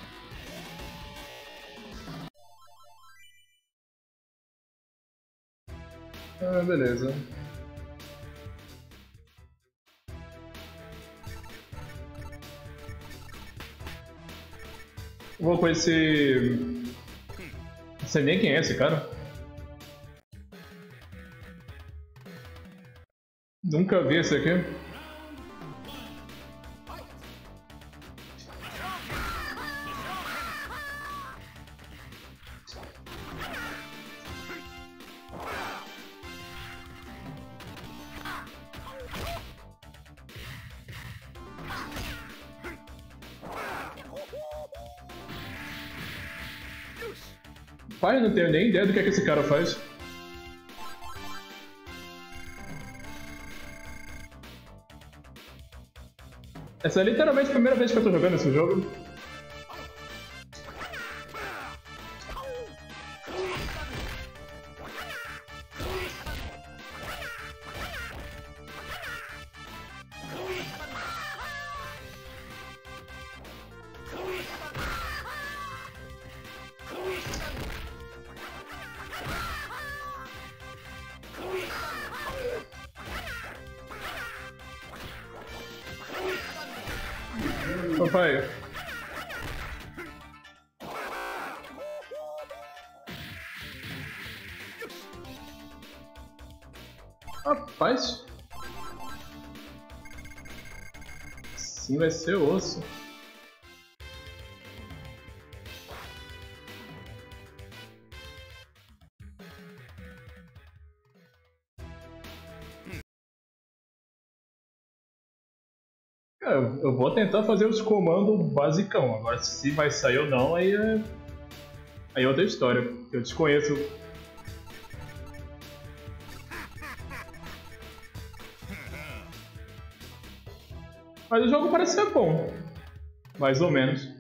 Ah, beleza. Vou com esse... Não sei nem quem é esse cara. Nunca vi esse aqui. Pai, eu não tenho nem ideia do que é que esse cara faz. Essa é literalmente a primeira vez que eu tô jogando esse jogo. Papai. Rapaz. Sim, vai ser osso. Eu, eu vou tentar fazer os comandos basicão. Agora, se vai sair ou não, aí é. Aí é outra história. Eu desconheço. Mas o jogo parece ser bom. Mais ou menos.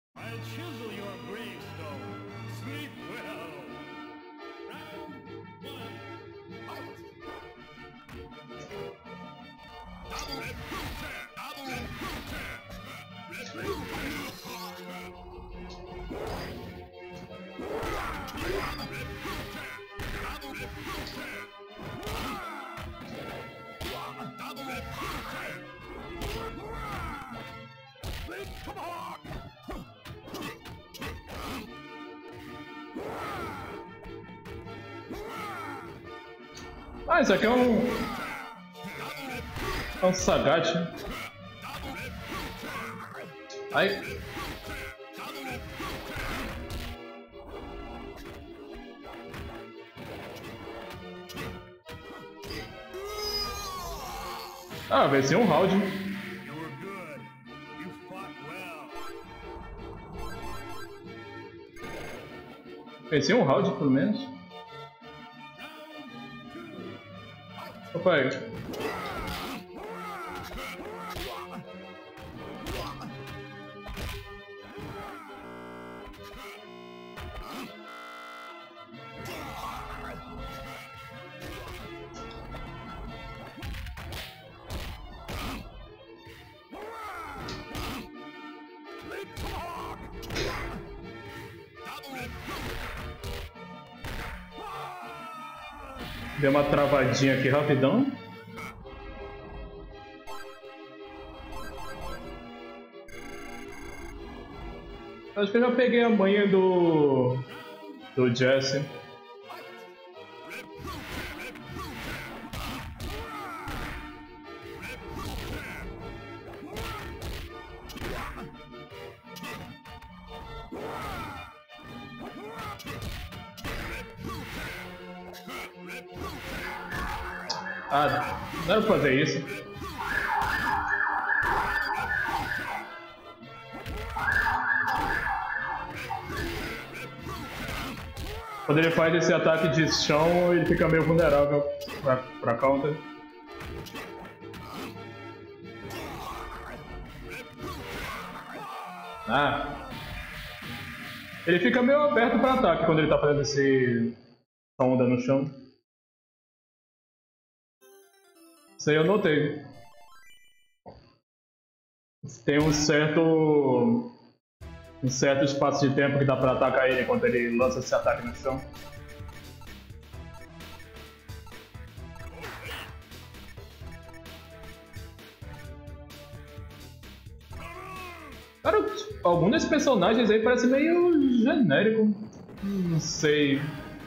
Ah, isso aqui é um... É um Sagat. Ai. Ah, vai ser um round. Venci um round, pelo menos. Papai. Deu uma travadinha aqui rapidão. Acho que eu já peguei a manha do... do Jesse. Ah, não era pra fazer isso. Quando ele faz esse ataque de chão, ele fica meio vulnerável pra, pra counter. Ah. Ele fica meio aberto para ataque quando ele tá fazendo esse onda no chão. Isso aí eu notei. Tem um certo um certo espaço de tempo que dá para atacar ele quando ele lança esse ataque no chão. Cara, algum desses personagens aí parece meio genérico. Não sei.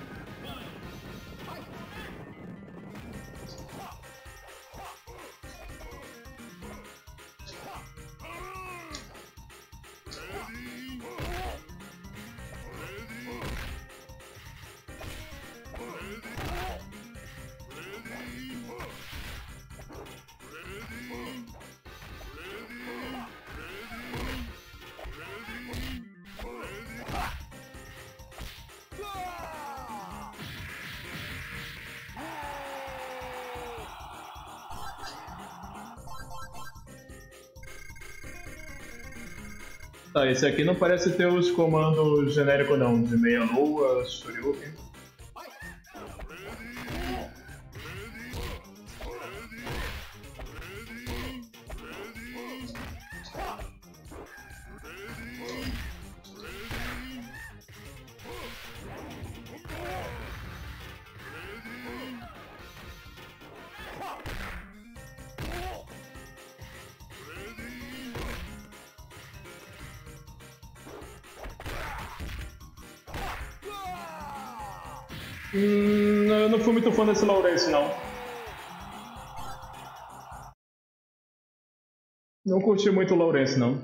Tá, esse aqui não parece ter os comandos genéricos não, de meia lua, Shoryuken. Hum, eu não fui muito fã desse Lawrence, não. Não curti muito o Lawrence, não.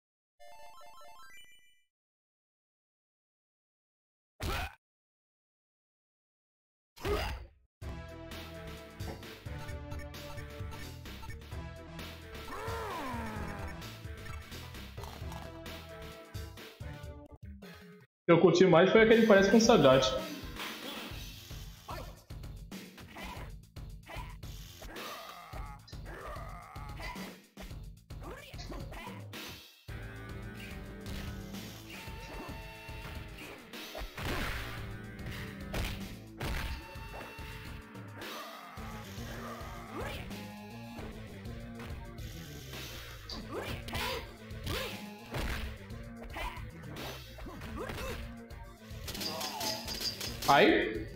O que eu curti mais foi aquele que parece com Sagat. Ai?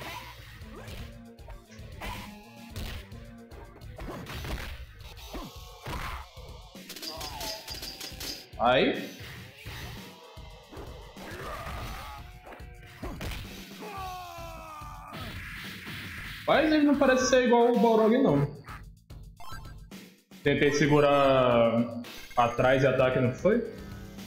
Ai? Mas ele não parece ser igual o Balrog, não. Tentei segurar atrás e ataque, não foi?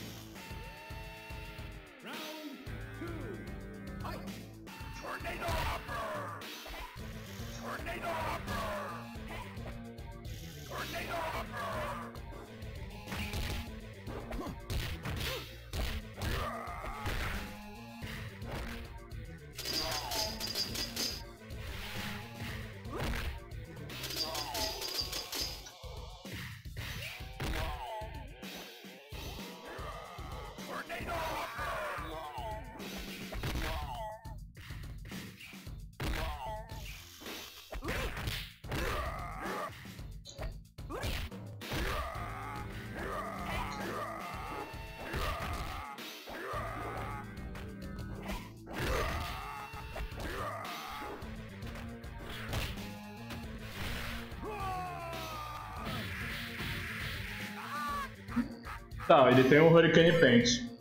Tá, ele tem um Hurricane Paint.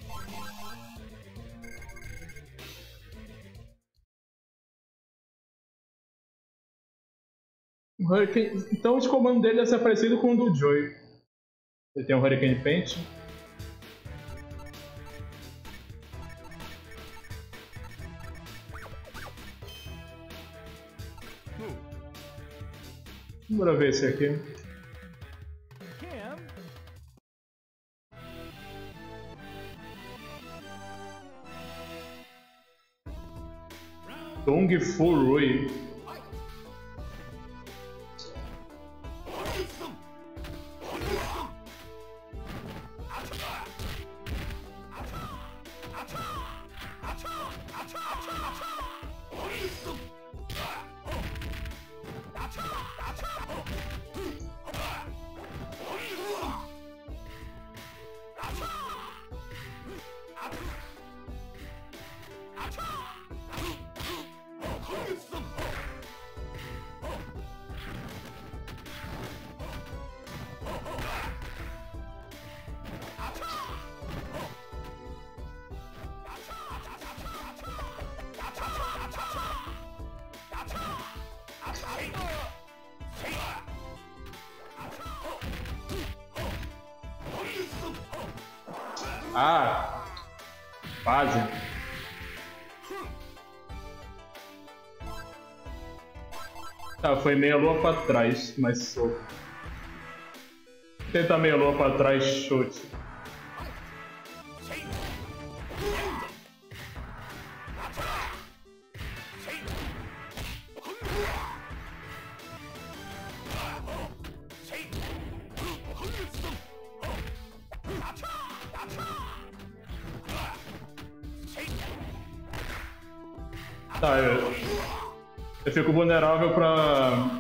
Hurricane... Então os comandos dele deve ser parecido com o do Joy. Ele tem um Hurricane Paint. Bora ver esse aqui. Dong Furui. Ah, quase. Tá, foi meia lua pra trás, mas soco. Tentar meia lua pra trás, chute. Tá, eu, eu fico vulnerável pra...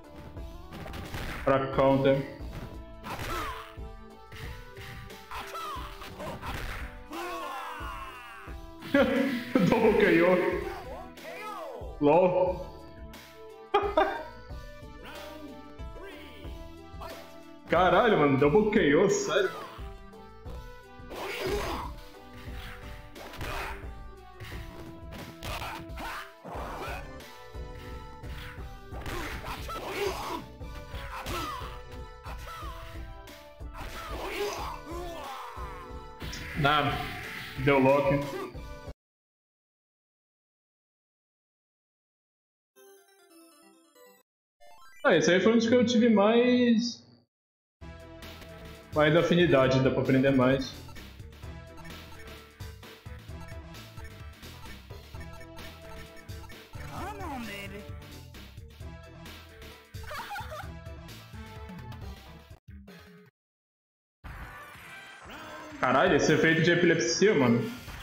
pra counter. Double K O. LOL. Caralho, mano, double K O, sério? Nada, deu lock. Ah, esse aí foi um dos que eu tive mais... mais afinidade, dá pra aprender mais. Caralho, esse efeito de epilepsia, mano.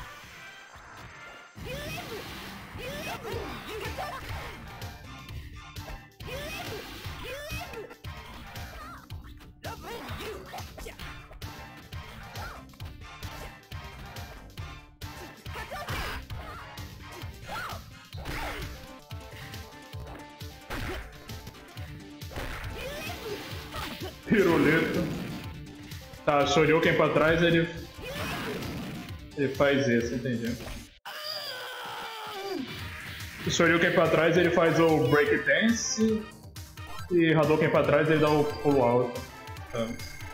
Pirulito. Tá, Shoryuken pra trás, ele... ele faz isso, entendi. O Shoryuken pra trás, ele faz o Break Dance. E Hadouken pra trás, ele dá o pulo alto. Tá.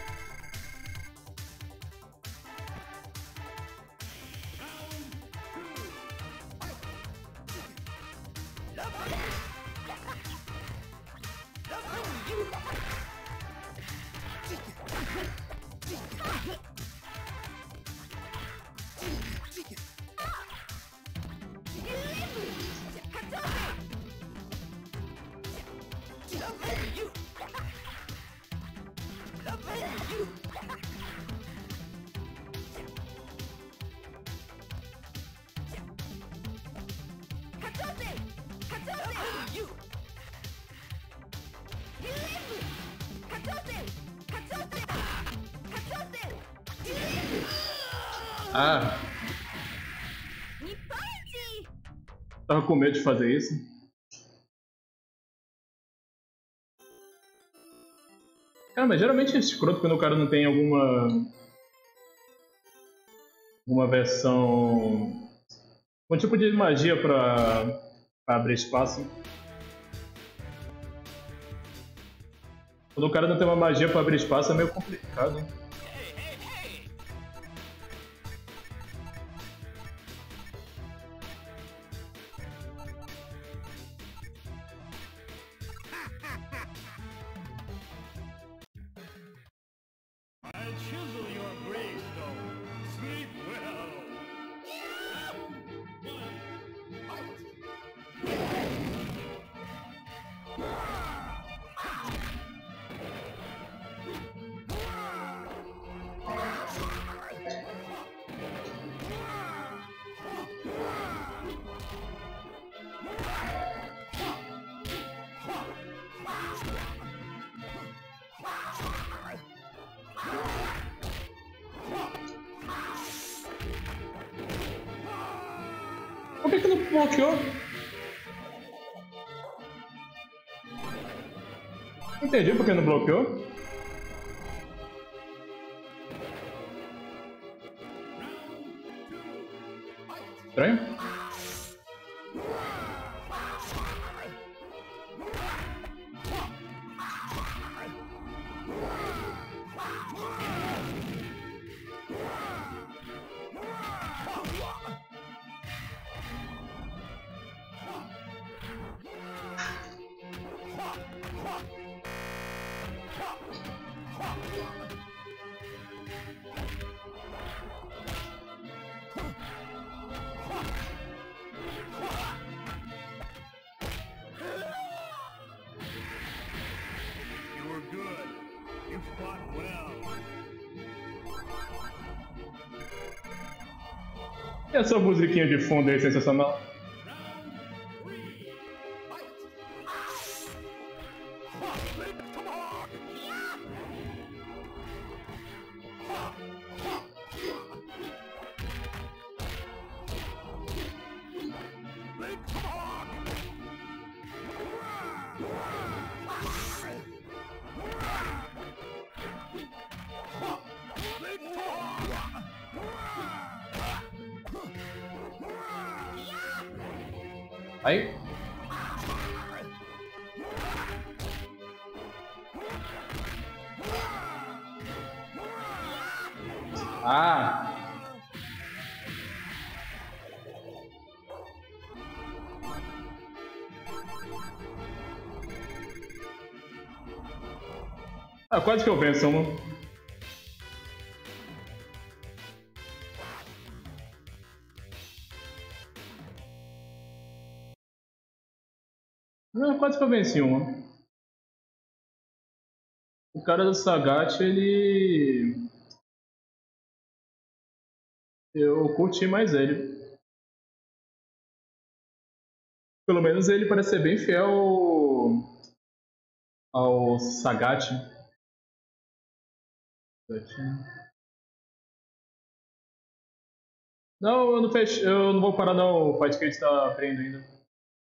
Ah. Tava com medo de fazer isso. Cara, mas geralmente é escroto quando o cara não tem alguma... uma versão... um tipo de magia pra, pra abrir espaço. Quando o cara não tem uma magia pra abrir espaço é meio complicado. Por que que não bloqueou? Entendi por que não bloqueou. Estranho. E essa musiquinha de fundo aí, sensacional. Aí. Ah. Ah, quase que eu venço, mano. Não, quase que eu venci uma. O cara do Sagat, ele... Eu curti mais ele. Pelo menos ele parece ser bem fiel ao, ao Sagat. Não, eu não, fech... eu não vou parar não, o Fight Cage tá abrindo ainda.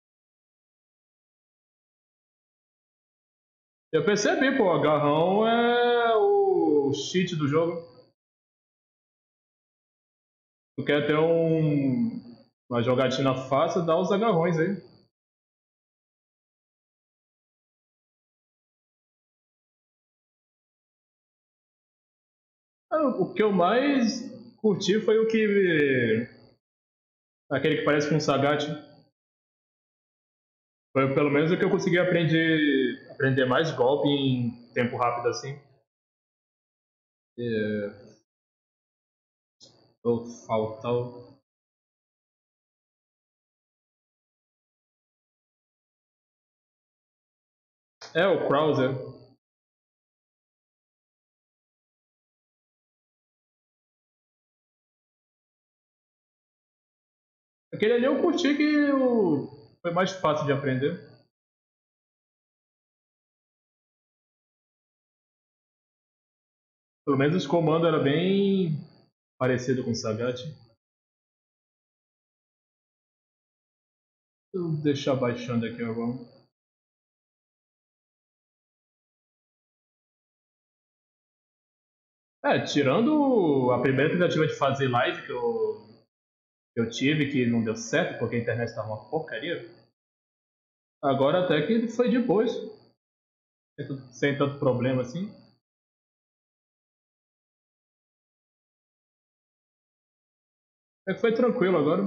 Eu percebi, pô, agarrão é o cheat do jogo. Tu quer ter um... uma jogatina fácil, dá os agarrões aí. Ah, o que eu mais curti foi o que... aquele que parece com um Sagat. Foi pelo menos o que eu consegui aprender, aprender mais golpe em tempo rápido assim. É... O Faltal. É, o Krauser. Aquele ali eu curti que eu... foi mais fácil de aprender. Pelo menos os comandos eram bem parecido com o Sagat. Vou deixar baixando aqui agora. É, tirando a primeira tentativa de fazer live que eu, que eu tive, que não deu certo porque a internet estava uma porcaria. Agora até que foi de boas. Sem tanto problema assim. É que foi tranquilo agora.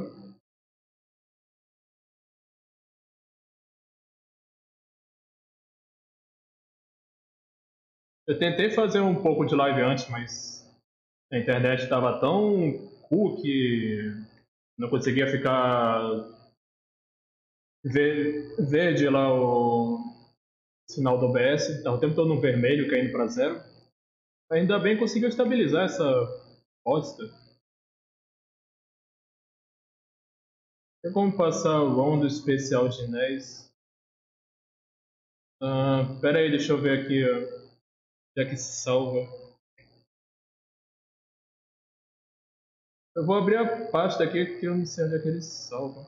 Eu tentei fazer um pouco de live antes, mas a internet estava tão cool que não conseguia ficar ver- verde lá o sinal do O B S. Estava o tempo todo no vermelho, caindo para zero. Ainda bem conseguiu estabilizar essa bosta. Tem como passar o round especial de Inés? Ah, pera aí, deixa eu ver aqui. Ó. Já que se salva. Eu vou abrir a pasta aqui que eu não sei onde é que ele salva.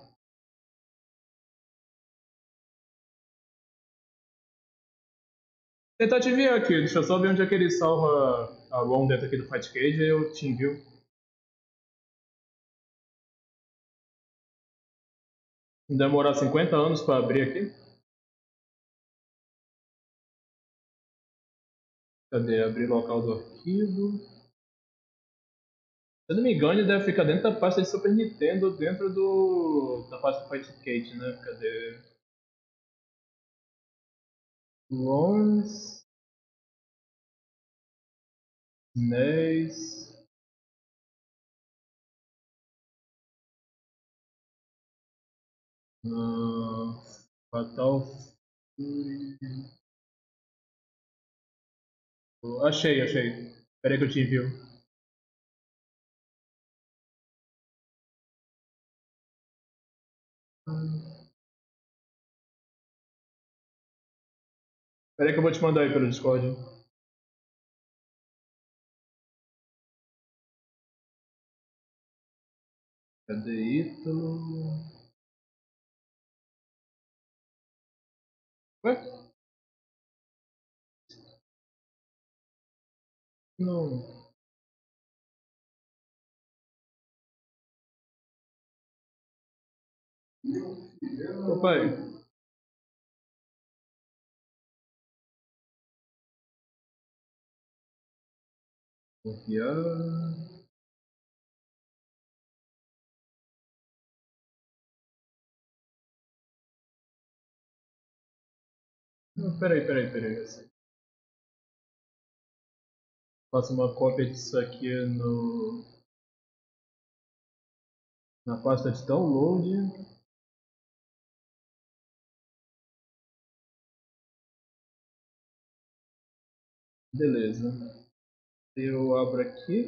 Tentar te enviar aqui, deixa eu só ver onde é que ele salva a ROM dentro aqui do Fight Cage e eu te envio. Demorar cinquenta anos para abrir aqui. Cadê? Abrir local do arquivo. Se eu não me engano, ele deve ficar dentro da pasta de Super Nintendo, dentro do da pasta do Fight Cage, né? Cadê? ROMs. N E S. Uh, Fatal Fury. Achei, achei. Espera aí que eu te envio. Espera aí que eu vou te mandar aí pelo Discord. Cadê Ítalo? Ué? Não. Ô pai. Confiar. Não, peraí, peraí, peraí. Assim. Faço uma cópia disso aqui no na pasta de download. Beleza. Eu abro aqui.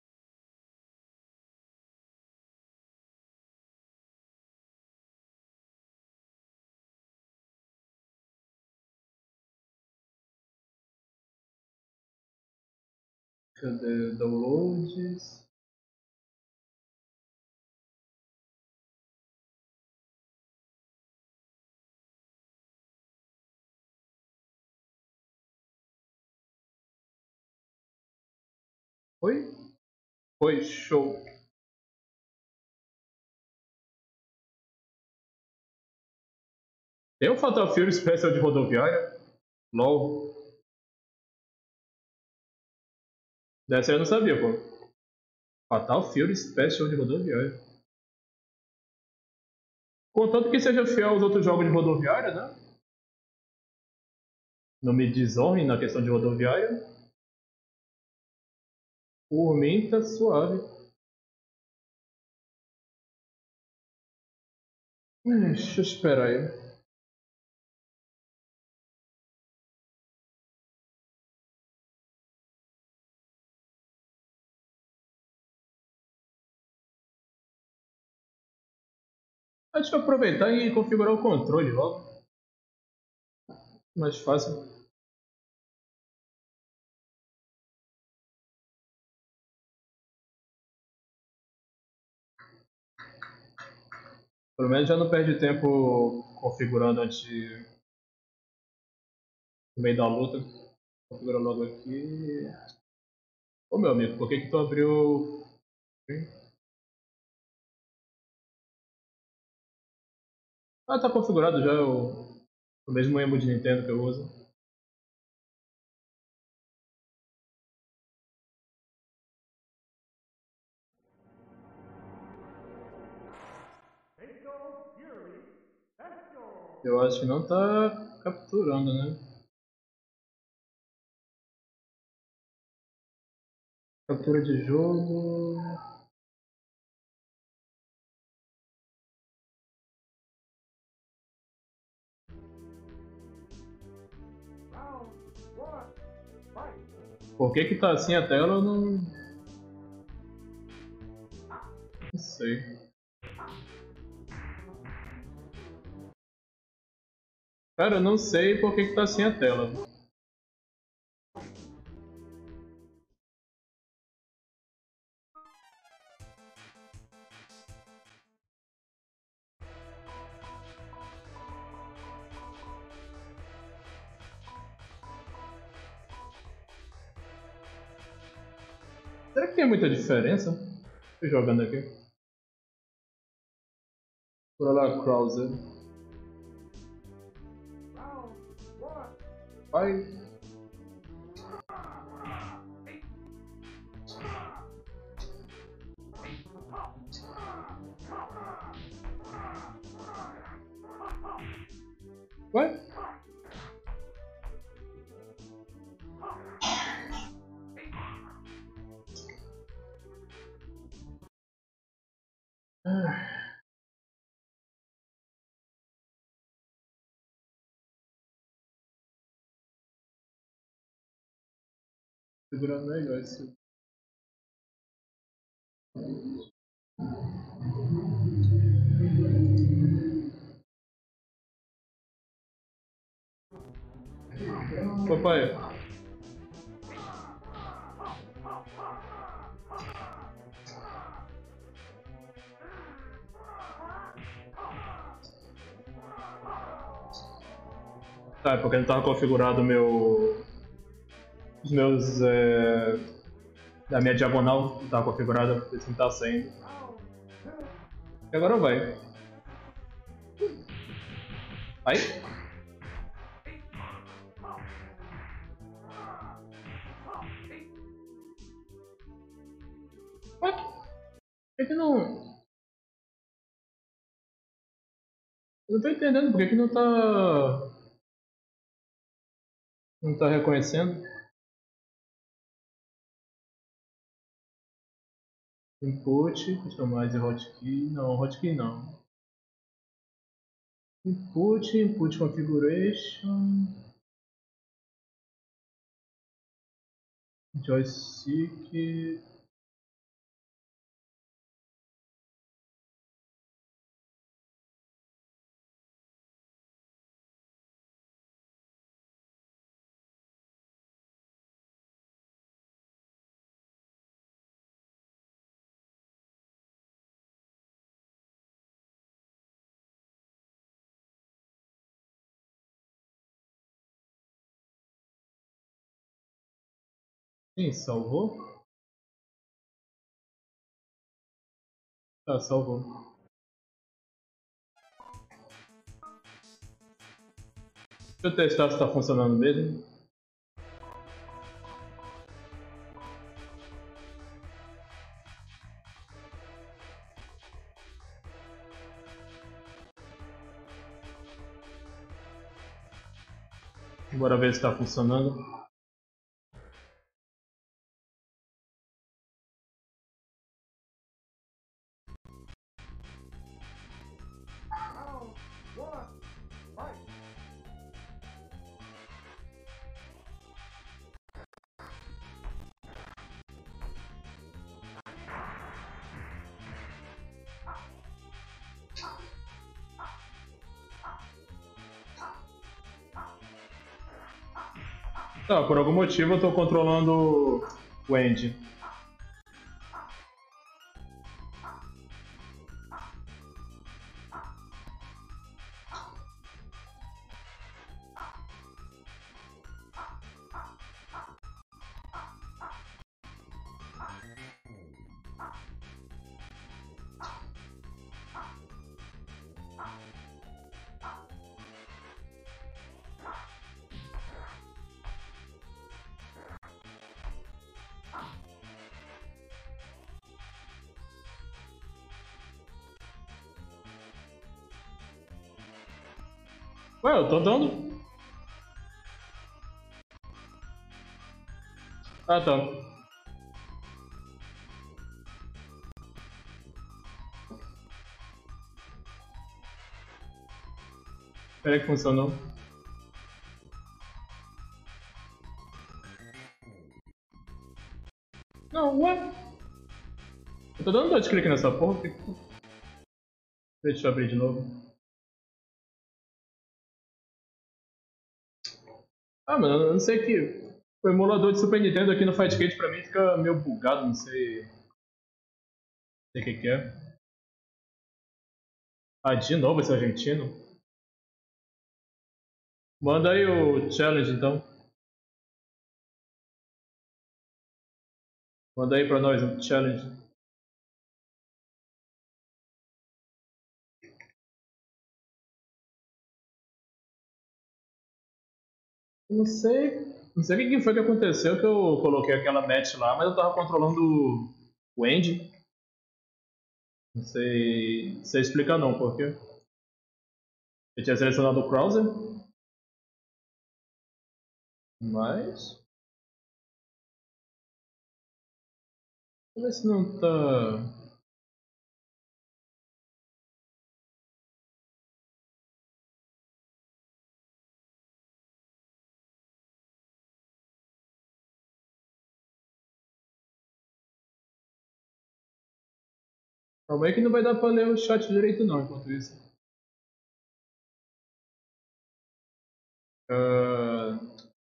Cadê downloads? Oi? Oi, show. Tem um Fatal Fury Special de rodoviária? LOL. Dessa eu não sabia, pô. Fatal Fury Special de rodoviária. Contanto que seja fiel aos outros jogos de rodoviária, né? Não me desonre na questão de rodoviária. Por mim tá suave. Hum, Deixa eu esperar aí. Acho que aproveitar e configurar o controle logo. Mais fácil. Pelo menos já não perde tempo configurando antes de... no meio da luta. Configura logo aqui. Ô meu amigo, por que que tu abriu... Ah, tá configurado já o, o mesmo emo de Nintendo que eu uso. Eu acho que não tá capturando, né? Captura de jogo... Por que que tá assim a tela, eu não... Não sei. Cara, eu não sei por que que tá assim a tela. Será que tem muita diferença? Tô jogando aqui. Por lá, Krauser. Vai. Vai. Ah. Segurando melhor esse. Papai. Tá, é porque não tava configurado o meu. Os meus. É... Da minha diagonal não tava configurada, por isso não tá saindo. E agora vai. Aí. Ué? Por que que não. Eu não tô entendendo por que que não tá. Não tá reconhecendo. Input, customize hotkey. Não, hotkey não. Input, input configuration. Joystick. Sim, salvou? Tá, salvou. Deixa eu testar se tá funcionando mesmo. Bora ver se tá funcionando. Tá, por algum motivo eu tô controlando o End. Ué, eu tô dando. Ah, tá. Peraí que funcionou. Não, ué. Eu tô dando dois cliques nessa porra. Que... Deixa eu abrir de novo. Ah, mano, eu não sei que. O emulador de Super Nintendo aqui no Fightcade pra mim fica meio bugado, não sei. Não sei o que que é. Ah, de novo esse argentino? Manda aí o challenge então. Manda aí pra nós um challenge. Não sei. Não sei o que foi que aconteceu que eu coloquei aquela match lá, mas eu tava controlando o Andy. Não sei. Não sei explicar não, por quê. Eu tinha selecionado o Krauser. Mas. Vamos ver se não tá. Calma aí que não vai dar pra ler o chat direito não enquanto isso. Ah,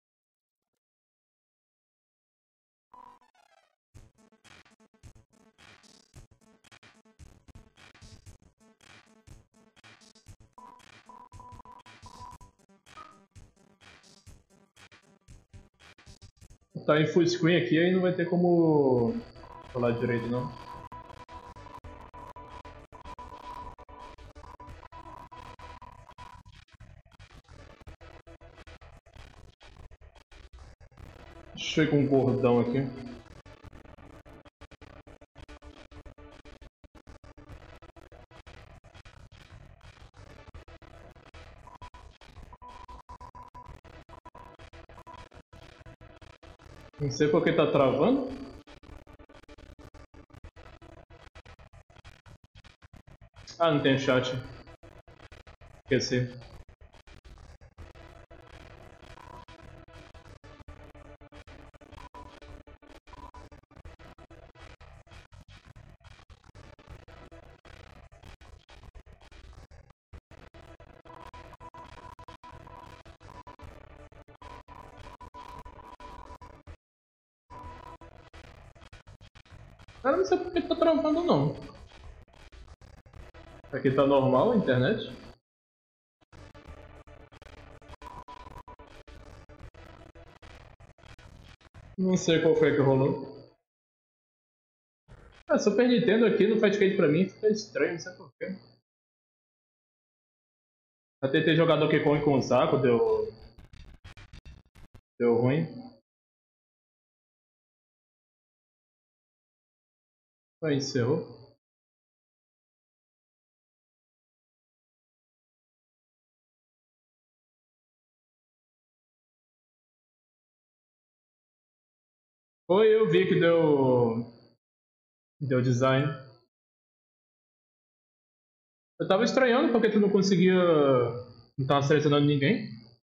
tá em full screen aqui, aí não vai ter como falar direito não. Chega um gordão aqui. Não sei por que tá travando. Ah, não tem chat. Esqueci. Cara, não sei por que tá travando não. Aqui tá normal a internet. Não sei qual foi que rolou. Ah, Super Nintendo aqui no Fatcade pra mim fica estranho, não sei porquê. Eu tentei jogar Donkey Kong com o saco, deu. Deu ruim. Aí encerrou. Foi, eu vi que deu. Deu design. Eu tava estranhando porque tu não conseguia. Não tava selecionando ninguém.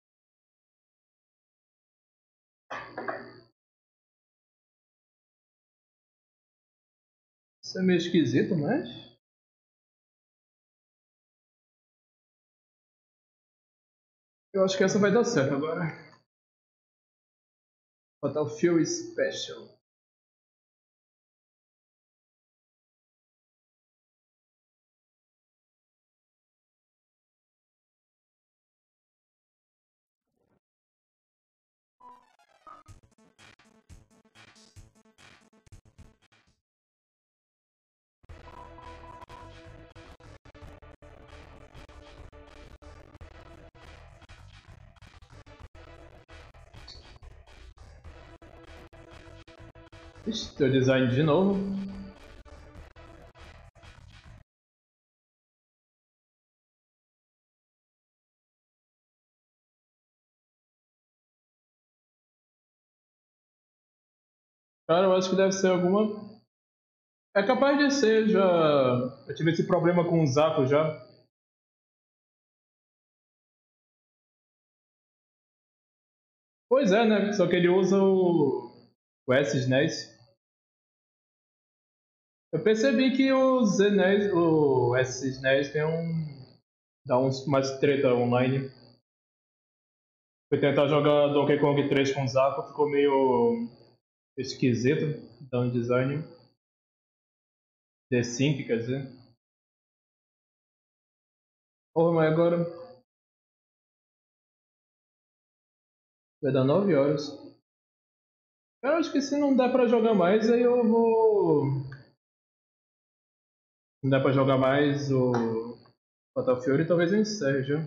Isso é meio esquisito, mas. Eu acho que essa vai dar certo agora. Vou botar o Fury Special. Ixi, teu design de novo. Cara, eu acho que deve ser alguma. É capaz de ser, já. Eu tive esse problema com o Zaco já. Pois é, né? Só que ele usa o. O S-SNES. Eu percebi que o Z-NES, o S-SNES tem um. Dá uns mais treta online. Fui tentar jogar Donkey Kong três com o Zaco, ficou meio esquisito, dando design. The Sync, quer dizer. Porra, mas agora vai dar nove horas. Eu acho que se não der pra jogar mais, aí eu vou. Não dá pra jogar mais o Fatal Fury, talvez eu encerre já.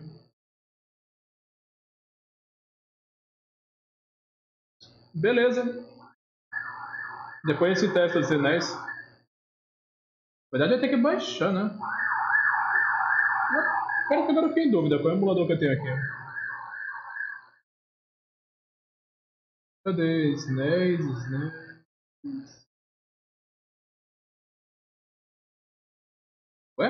Beleza. Depois esse testa dos Anéis. Na verdade, eu tenho que baixar, né? Pera que agora eu fiquei em dúvida. Qual é o emulador que eu tenho aqui? Cadê? Snails, Snails. Ué?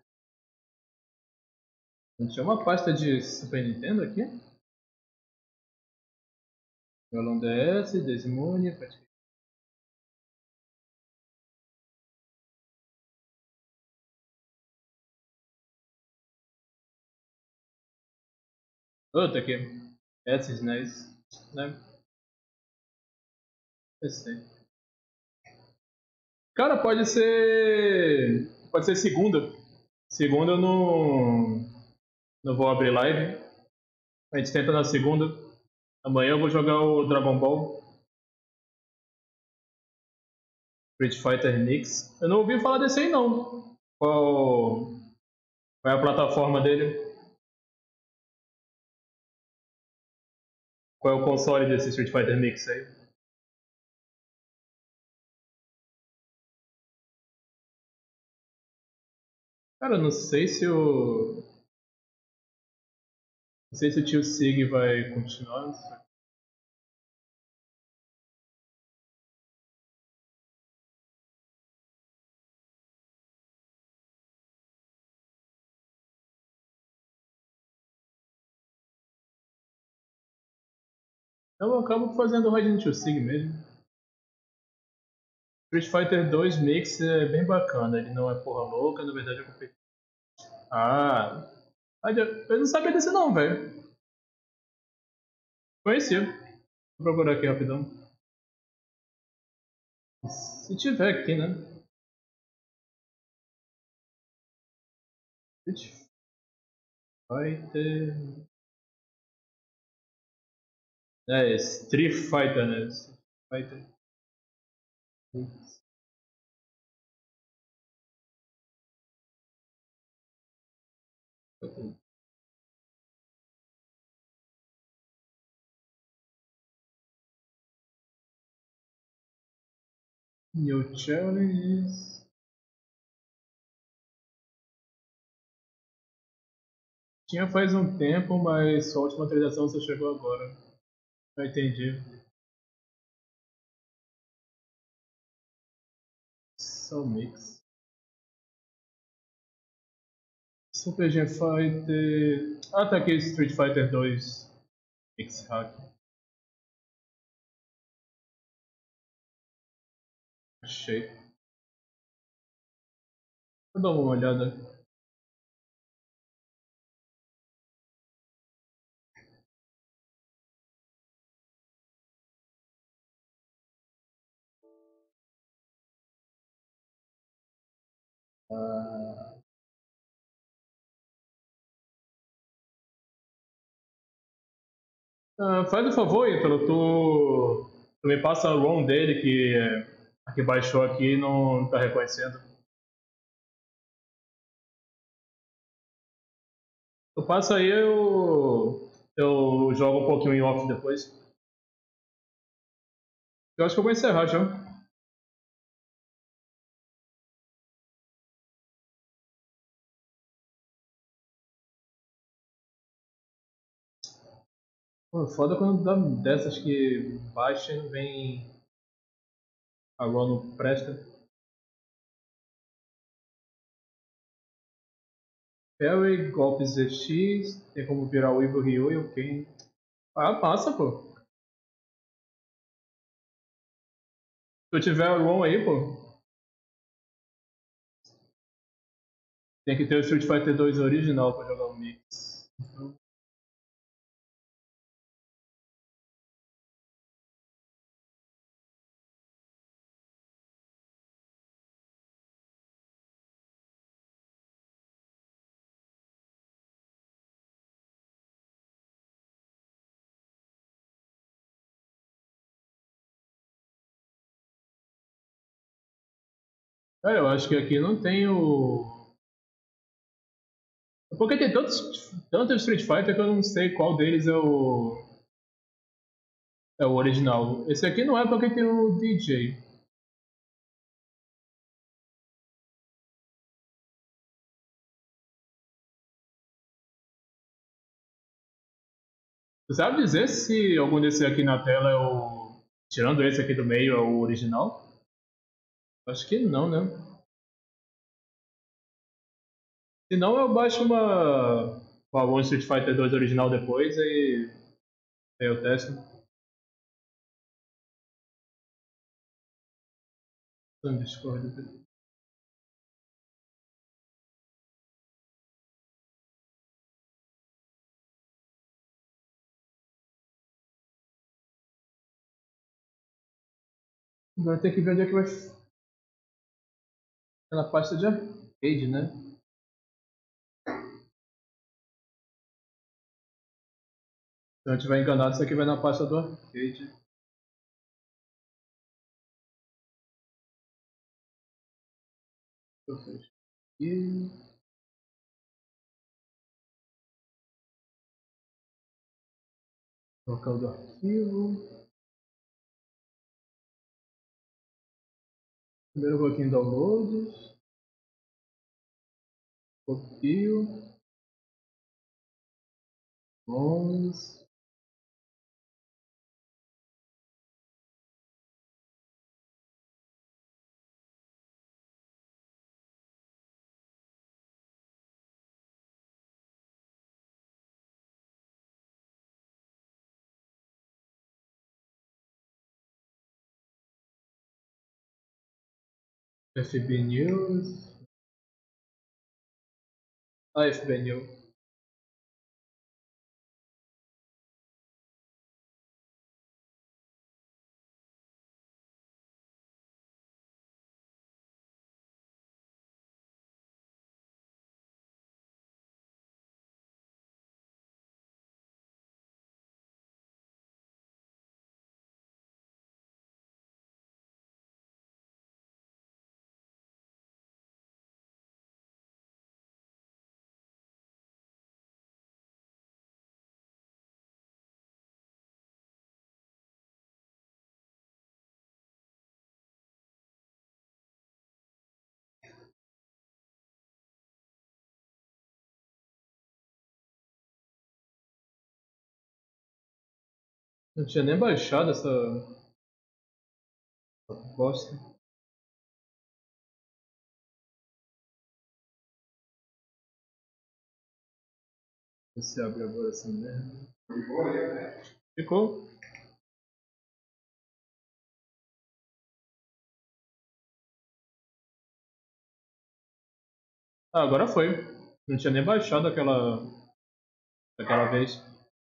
Não tinha uma pasta de Super Nintendo aqui? Violão D S, Desmone, outra aqui. S, Snails. Né? Esse aí. Cara, pode ser. Pode ser segunda. Segunda eu não. Não vou abrir live. A gente tenta na segunda. Amanhã eu vou jogar o Dragon Ball Street Fighter Mix. Eu não ouvi falar desse aí não. Qual, qual é a plataforma dele? Qual é o console desse Street Fighter Mix aí? Cara, eu não sei se o. Não sei se o tio Sig vai continuar. Eu acabo fazendo o raid no tio Sig mesmo. Street Fighter dois Mix é bem bacana, ele não é porra louca, na verdade é competitivo. Ah, eu não sabia desse não, velho. Conhecia. Vou procurar aqui rapidão. Se tiver aqui, né? Street Fighter. É, Street Fighter, né? Street Fighter. New Challenges. Tinha faz um tempo, mas sua última atualização só chegou agora. Já entendi. Só mix. Super G Fighter. Ah, tá aqui Street Fighter dois X-Hack. Achei. Vou dar uma olhada. Ah, ah, faz um favor, Ítalo. Tu, tu me passa a ROM dele que, a que baixou aqui e não tá reconhecendo. Tu passa aí, eu, eu jogo um pouquinho em off depois. Eu acho que eu vou encerrar já. Pô, foda quando dá dessas que baixa e não vem. A ROM não presta. Parry, golpe Z X, tem como virar o Evil Ryu e o Ken. Ah, passa, pô. Se eu tiver a ROM aí, pô, tem que ter o Street Fighter dois original pra jogar o Mix. É, eu acho que aqui não tem o... Porque tem tantos, tantos Street Fighter que eu não sei qual deles é o... É o original. Esse aqui não é porque tem o D J. Você sabe dizer se algum desses aqui na tela é o... Tirando esse aqui do meio, é o original? Acho que não, né? Se não, eu baixo uma... algum Street Fighter dois original depois e... aí eu testo. No Discord. Agora tem que ver onde é que vai... É na pasta de arcade, né? Se eu não estiver enganado, isso aqui vai na pasta do arcade. Eu fecho aqui. Local do arquivo. Primeiro eu vou aqui em downloads. Copio. onze. F B News. Ah, F B News. Não tinha nem baixado essa bosta. Se abre agora essa merda. Ficou? Ah, agora foi. Não tinha nem baixado aquela... aquela vez.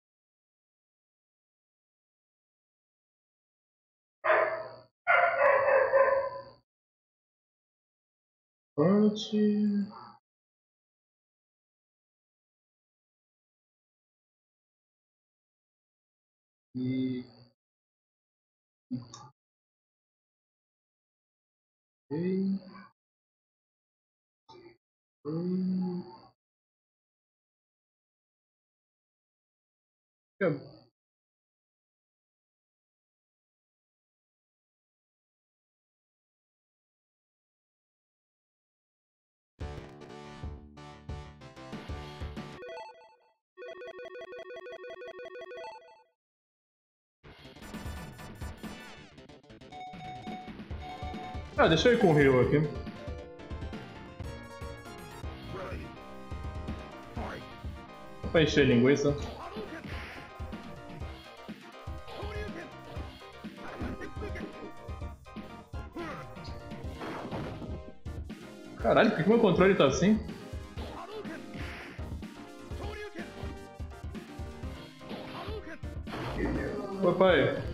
Punch. E... E... E... Ah, deixa eu ir com o Rio aqui. Pra encher linguiça. Caralho, por que meu controle tá assim? Oi, pai.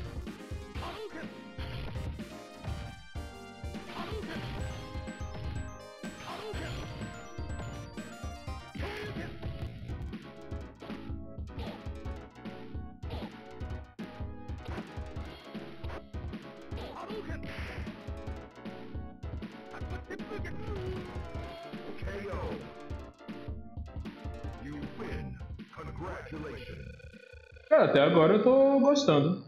Cara, até agora eu tô gostando.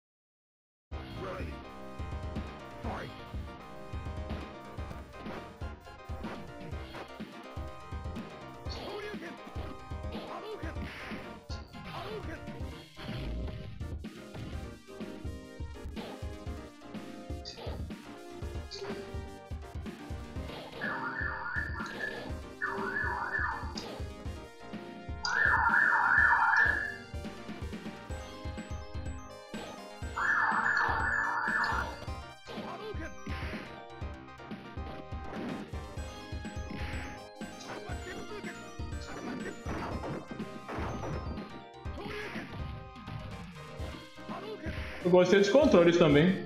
Eu gostei dos controles também.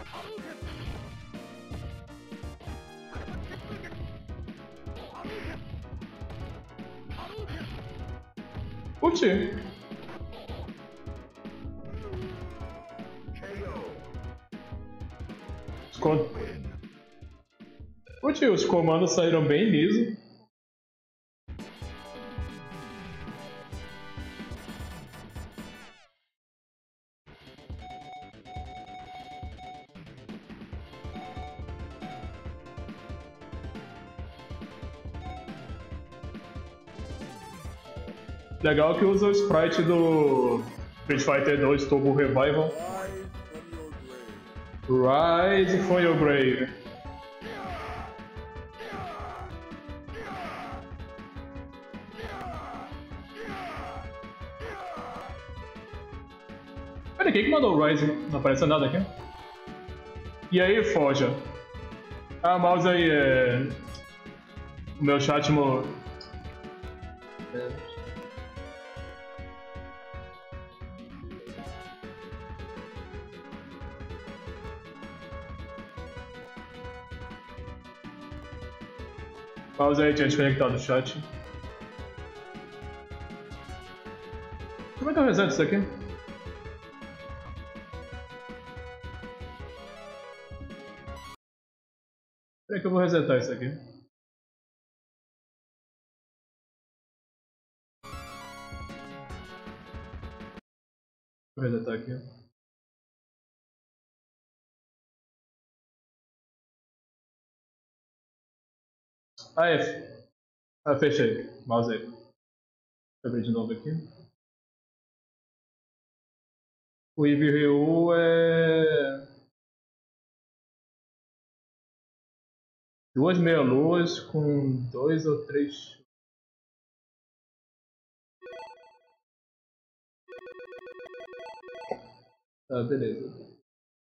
Curti. Os con... Curti, os comandos saíram bem liso. Legal que usa o sprite do Street Fighter dois Turbo Revival. Rise from your grave. Pera, quem que mandou o Rise? Não aparece nada aqui. E aí, Forja? Ah, mouse aí, é... O meu chat... Mo... É... Pausa aí, tinha desconectado o chat. Como é que eu reseto isso aqui? Espera que eu vou resetar isso aqui. Vou resetar aqui. Ah, é. Ah, fechei. Mouse aí. Deixa eu abrir de novo aqui. O Eevee Ryu é... Duas meia-luas com dois ou três... Tá, beleza.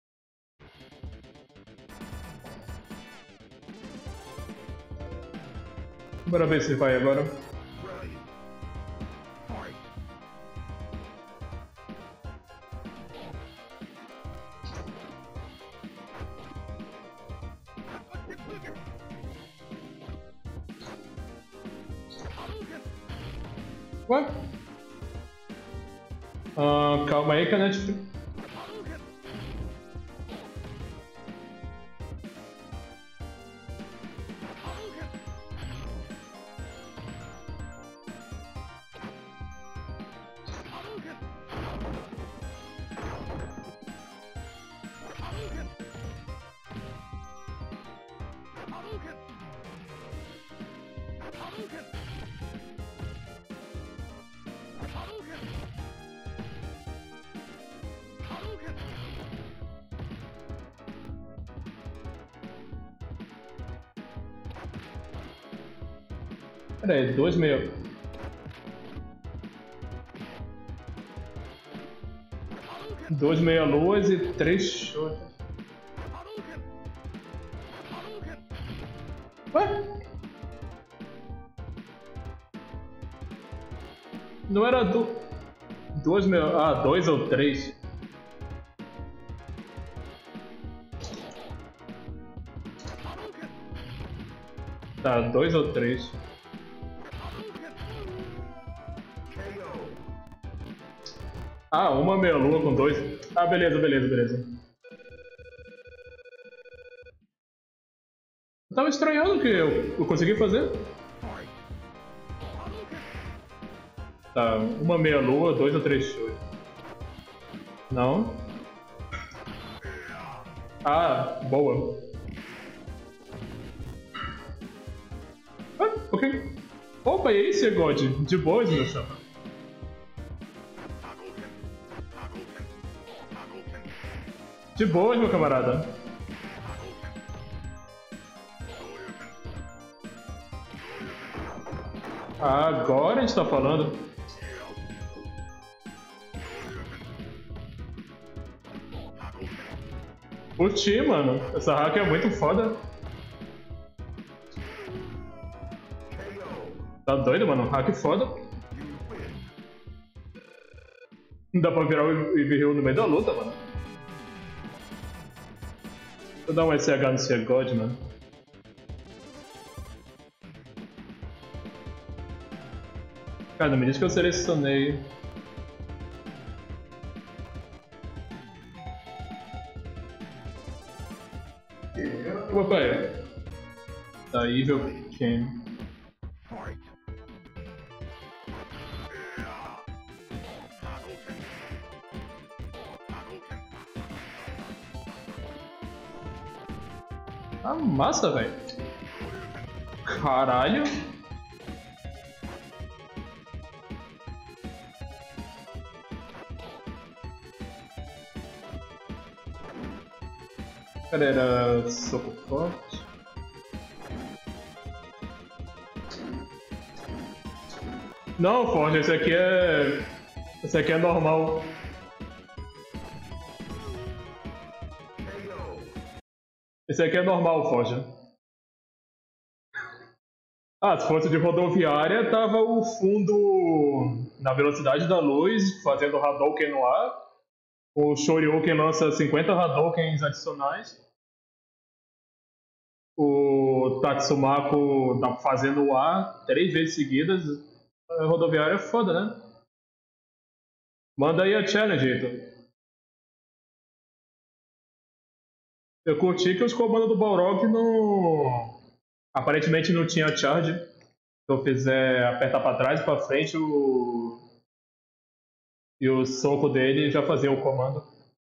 Bora ver se vai agora. Ué? Ah, calma aí que a Netflix... Pera aí, dois meio. Dois meia-luas e três shorts. Ué? Não era do... Duas meia... Ah, dois ou três. Tá, dois ou três. Ah, uma meia-lua com dois. Ah, beleza, beleza, beleza. tava estranhando que eu, eu consegui fazer. Tá, uma meia lua, dois ou três chutes. Não. Ah, boa. Ah, ok. Opa, e aí, seu God? De boas, meu chapa. De boas, meu camarada. Ah, agora a gente tá falando. Curti, mano. Essa hack é muito foda. Tá doido, mano? Hack foda. Dá pra virar o Eevee no meio da luta, mano. Vou dar um S H no C God, mano. Cara, não me diz que eu selecionei. Opa, é. Tá Evil King. Ah, massa, velho. Caralho. Cara, era soco forte. Não, Forja, esse aqui é... Esse aqui é normal. Esse aqui é normal, Forja. Ah, se fosse de rodoviária, tava o fundo na velocidade da luz, fazendo Hadouken no ar. O Shoryuken lança cinquenta Hadoukens adicionais. O Tatsumako tá fazendo o ar três vezes seguidas. A rodoviária é foda, né? Manda aí a challenge, Heitor. Eu curti que os comandos do Balrog não... Aparentemente não tinha charge. Se eu fizer apertar pra trás e pra frente, o... E o soco dele já fazia o comando.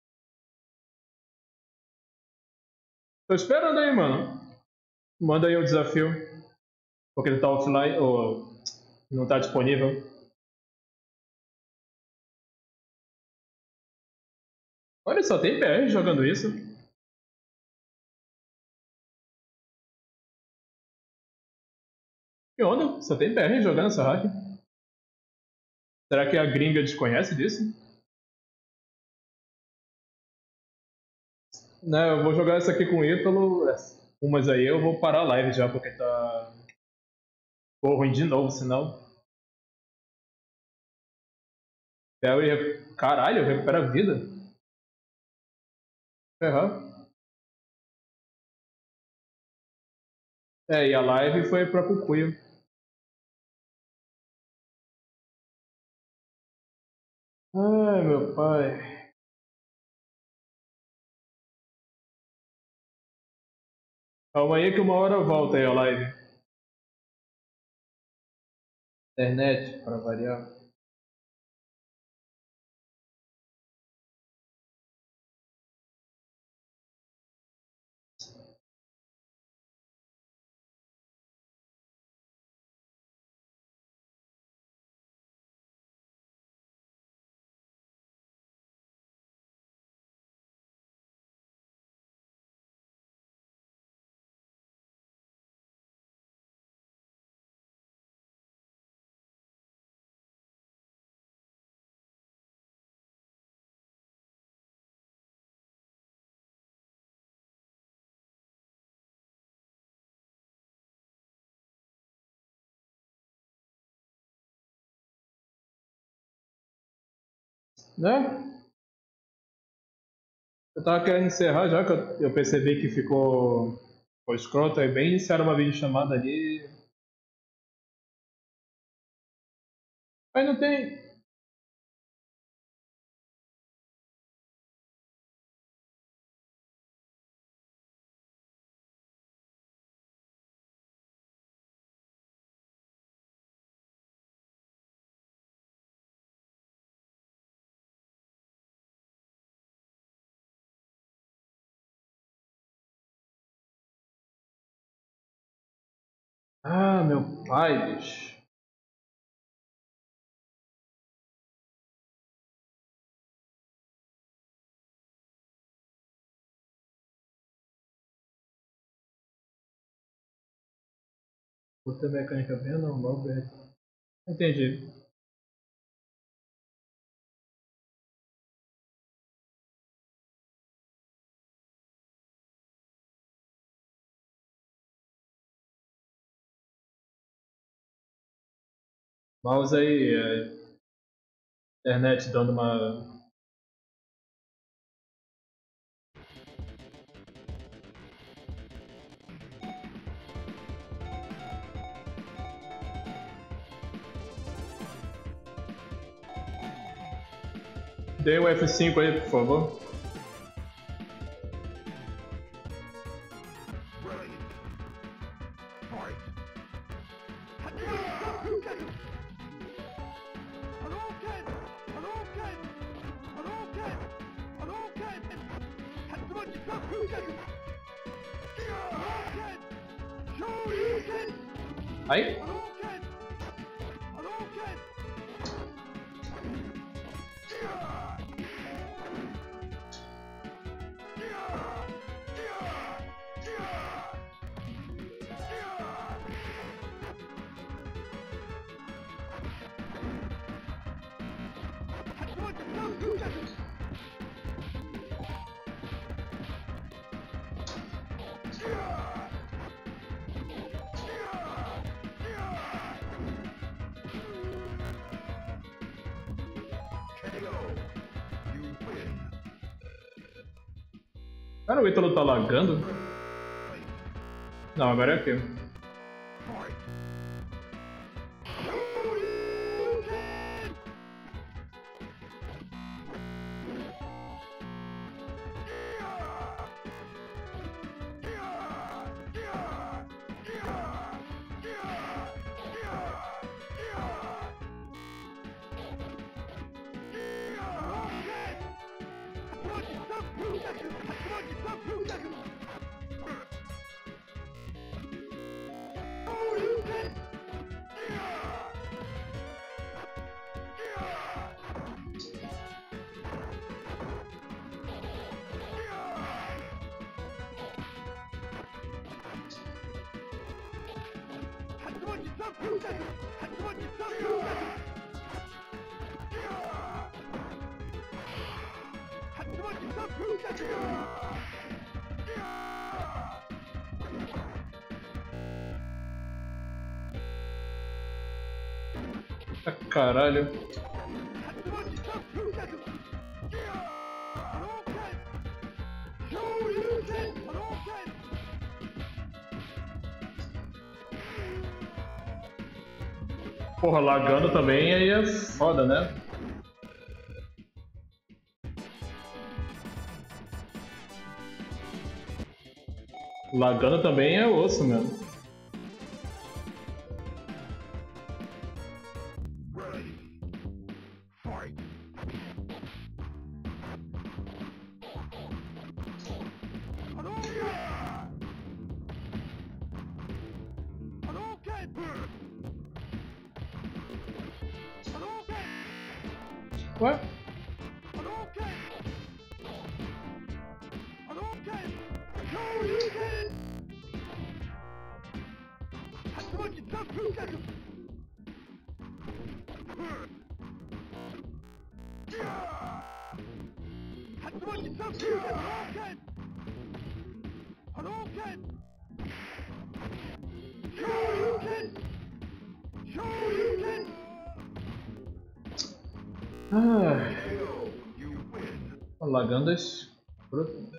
Tô esperando aí, mano. Manda aí o desafio. Porque ele tá offline, ou não tá disponível. Olha só, tem P R jogando isso. Que onda? Só tem P R jogando essa hack. Será que a gringa desconhece disso? Né, eu vou jogar essa aqui com o Ítalo. Umas aí eu vou parar a live já, porque tá... Pô, ruim de novo, senão... Perry, caralho, recupera a vida. Ferrar. É, e a live foi pra Cucuio. Ai, meu pai. Calma aí que uma hora volta aí a live. Internet, para variar. Né? Eu tava querendo encerrar já, que eu eu percebi que ficou, ficou escroto, aí bem iniciaram uma videochamada ali. Aí não tem. Ah, meu pai, bicho. Puta mecânica bem normal, Beto. Entendi. Mouse aí, é, internet dando uma. Dê o F cinco aí, por favor. Aí. Cara, o Ítalo tá lagando? Não, agora é aqui. Ah, caralho. Porra, lagando também aí é foda, né? Lagando também é osso, mesmo. Ué? Ah, lagando é escroto.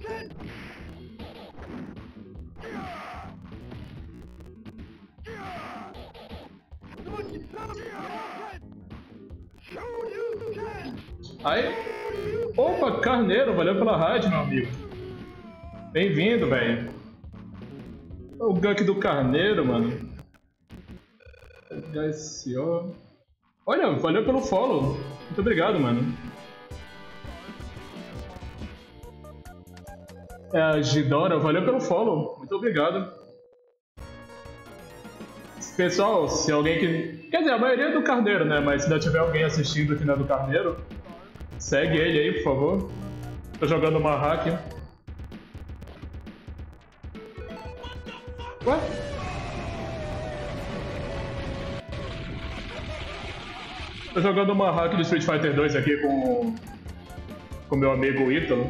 Aí. Opa, Carneiro, valeu pela rádio, meu amigo. Bem-vindo, velho. O gank do Carneiro, mano. H S O. Olha, valeu pelo follow. Muito obrigado, mano. É, a Gidora, valeu pelo follow. Muito obrigado. Pessoal, se alguém que... Quer dizer, a maioria é do Carneiro, né? Mas se ainda tiver alguém assistindo que não é do Carneiro, segue ele aí, por favor. Tô jogando uma hack. Ué? Tô jogando uma hack de Street Fighter dois aqui com com meu amigo Ítalo.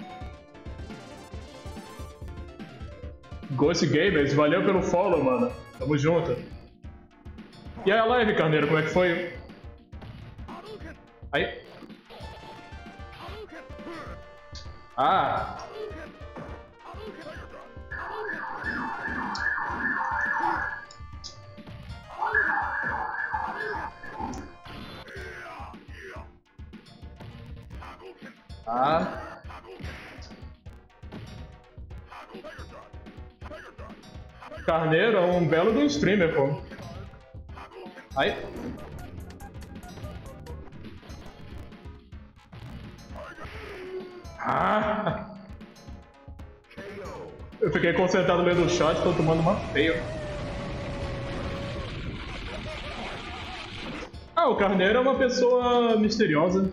Ghost Gamers, valeu pelo follow, mano. Tamo junto. E aí a live, Carneiro, como é que foi? Aí. Ah. Ah. Carneiro é um belo do streamer, pô. Aí. Ah. Eu fiquei concentrado lendo o chat, tô tomando uma feia. Ah, o Carneiro é uma pessoa misteriosa.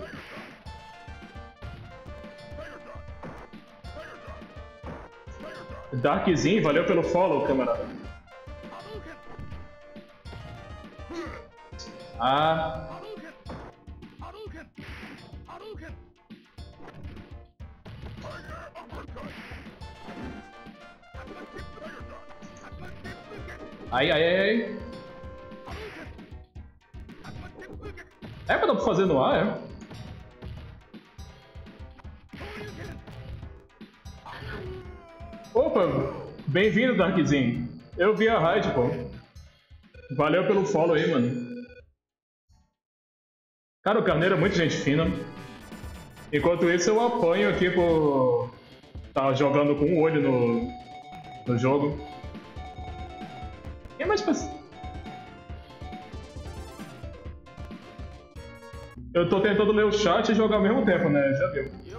Darkzinho, valeu pelo follow, camarada. Ah. Ai, ai, ai, ai. É pra dar pra fazer no ar, é? Opa, bem-vindo, Darkzinho. Eu vi a raid, pô. Valeu pelo follow aí, mano. Cara, o Carneiro é muito gente fina. Enquanto isso, eu apanho aqui por... tá jogando com um olho no, no jogo. E é mais pra... Eu tô tentando ler o chat e jogar ao mesmo tempo, né? Já viu.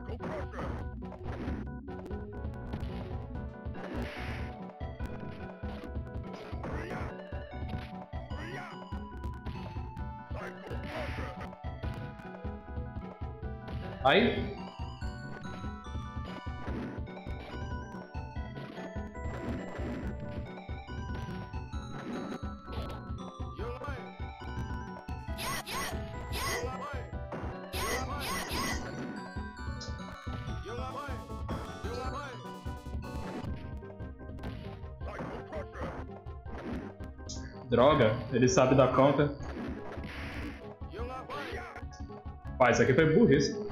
Aí. Droga, ele sabe da conta. Pai, isso aqui foi burrice.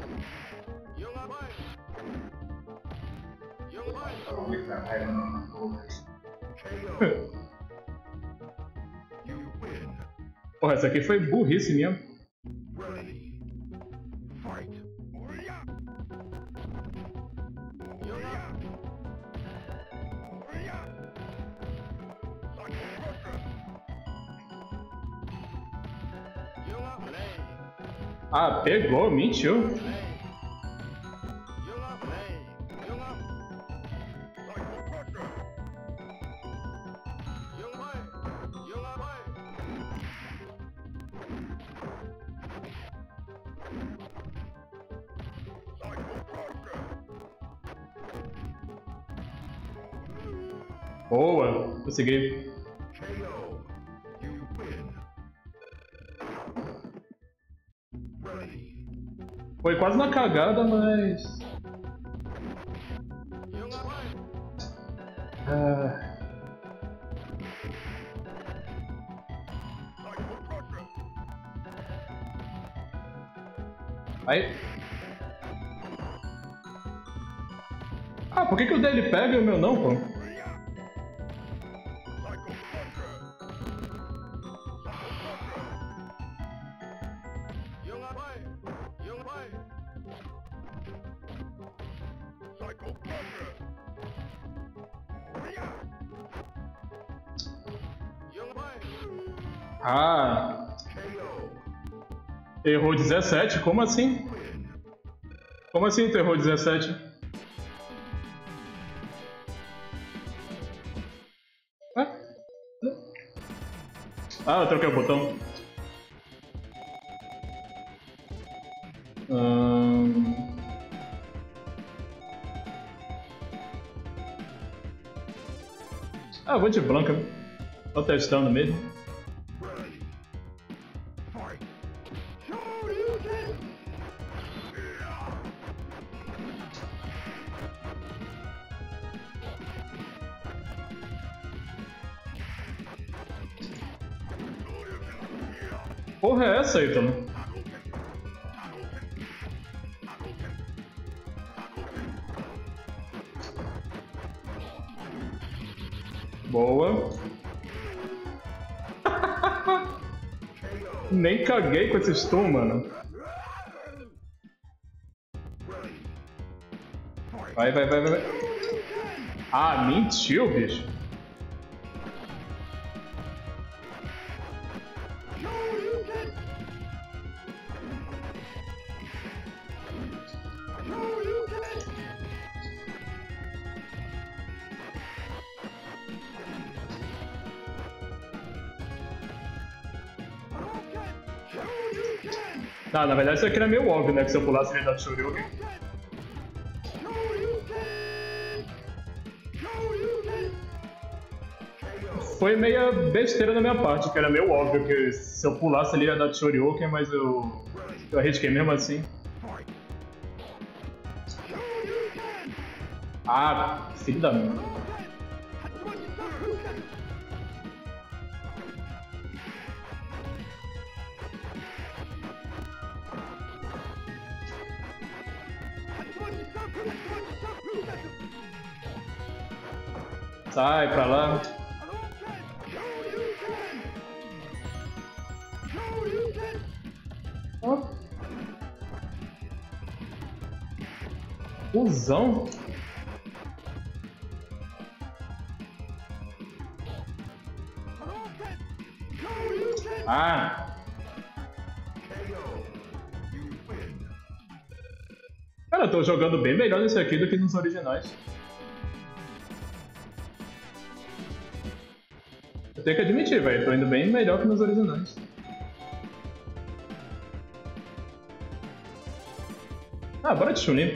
Porra, essa aqui foi burrice mesmo. Ah, pegou, mentiu. Boa, consegui. Foi quase na cagada, mas... Ah... Aí... Ah, por que, que o dele pega e o meu não, pô? Ah, errou dezessete? Como assim? Como assim tu errou dezessete? Ah, eu troquei o botão. Hum... Ah, eu vou de Blanca. Tô testando mesmo. Porra é essa, Ítalo? Boa. Nem caguei com esse stun, mano. Vai, vai, vai, vai. Ah, mentiu, bicho. Ah, na verdade isso aqui era meio óbvio, né? Que se eu pulasse ele da Shoryuken. Foi meia besteira da minha parte, que era meio óbvio que se eu pulasse ele ia dar Shoryuken, mas eu... eu arrisquei mesmo assim. Ah, filho da mãe. Sai pra lá. Oh. Cusão. Ah. Cara, eu tô jogando bem melhor nesse aqui do que nos originais. Eu tenho que admitir, velho, tô indo bem melhor que nos originais. Ah, bora de Chun-Li.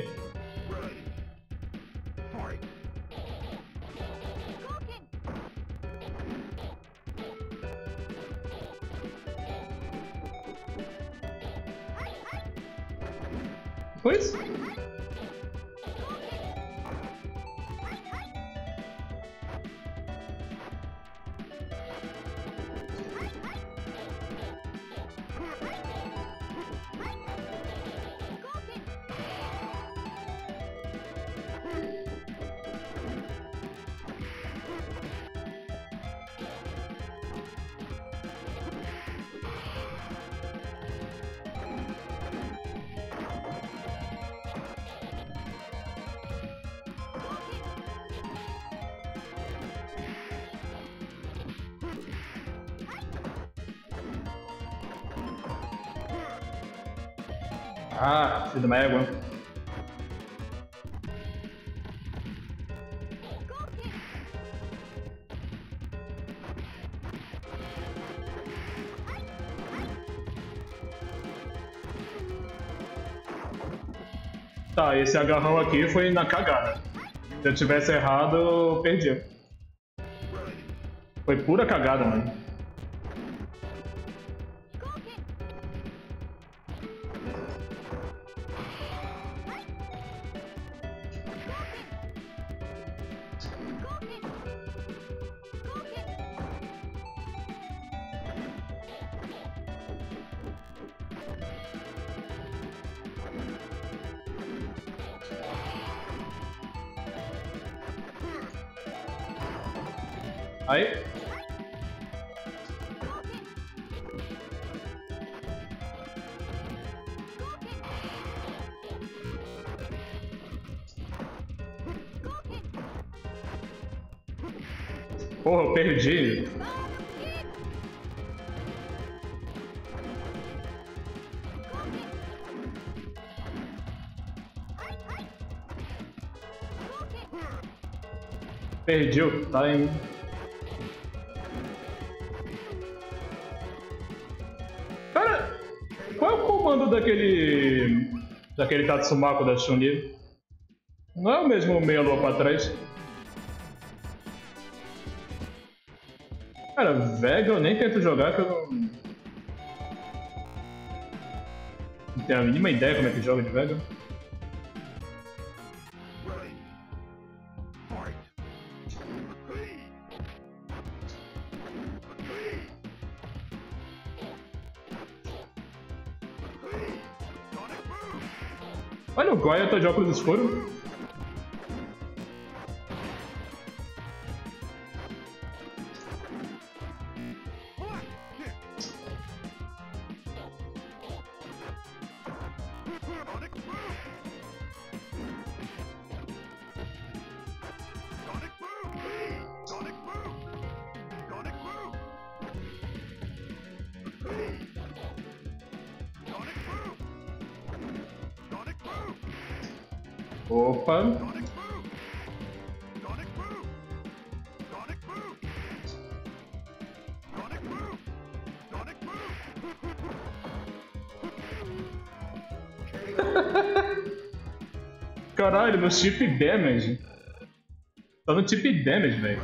Foi isso? Ah, filho de uma égua. Tá, esse agarrão aqui foi na cagada. Se eu tivesse errado, eu perdi. Foi pura cagada, mano. Aí. Porra, eu perdi. Perdi o time. Cara, qual é o comando daquele... daquele Tatsumako da Chun-Li? Não é o mesmo meia lua pra trás? Cara, Vega eu nem tento jogar que eu não... Não tenho a mínima ideia como é que joga de Vega. Olha o Goya, tá de óculos escuros. Opa! Caralho, meu chip damage. Tá no chip damage, velho.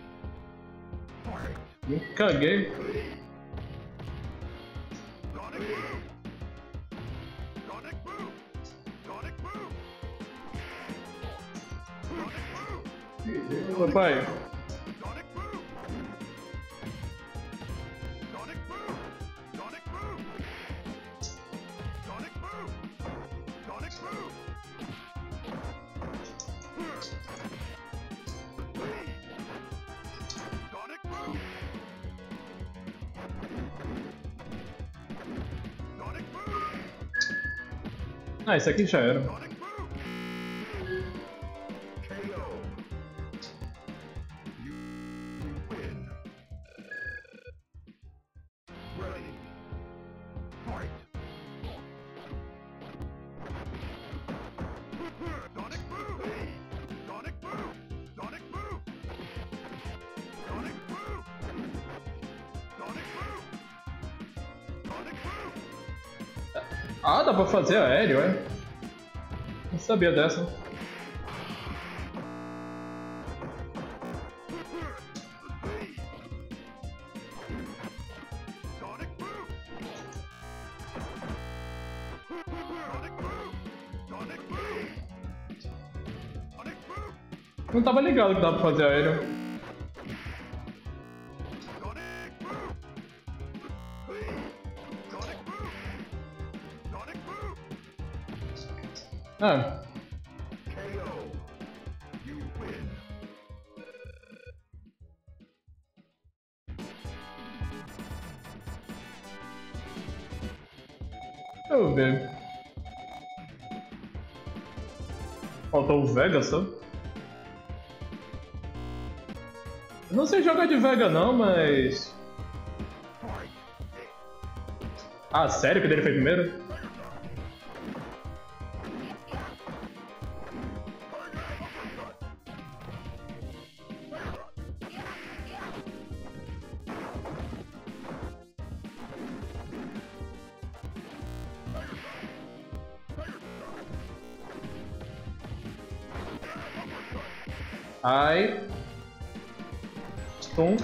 Me caguei. Papai. Ah, esse aqui já era. Ah, dá pra fazer aéreo, é? Não sabia dessa. Não tava ligado que dá pra fazer aéreo. Ah. Deixa eu ver. Faltou o Vega só. Eu não sei jogar de Vega não, mas... Ah, sério que dele foi primeiro? Ai. Stun.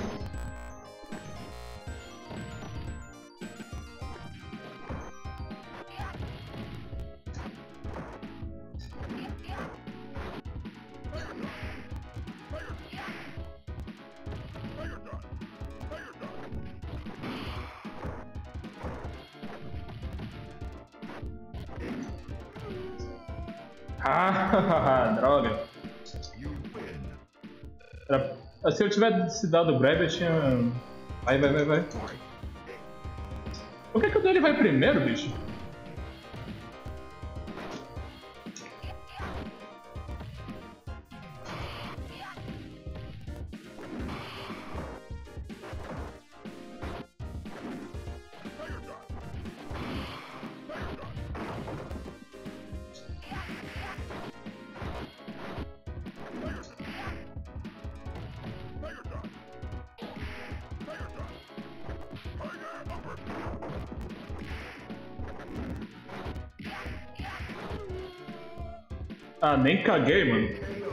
Ah, droga. Era Se eu tivesse dado grab, eu tinha... Vai, vai, vai, vai. Por que que o dele vai primeiro, bicho? Ah, nem caguei, mano.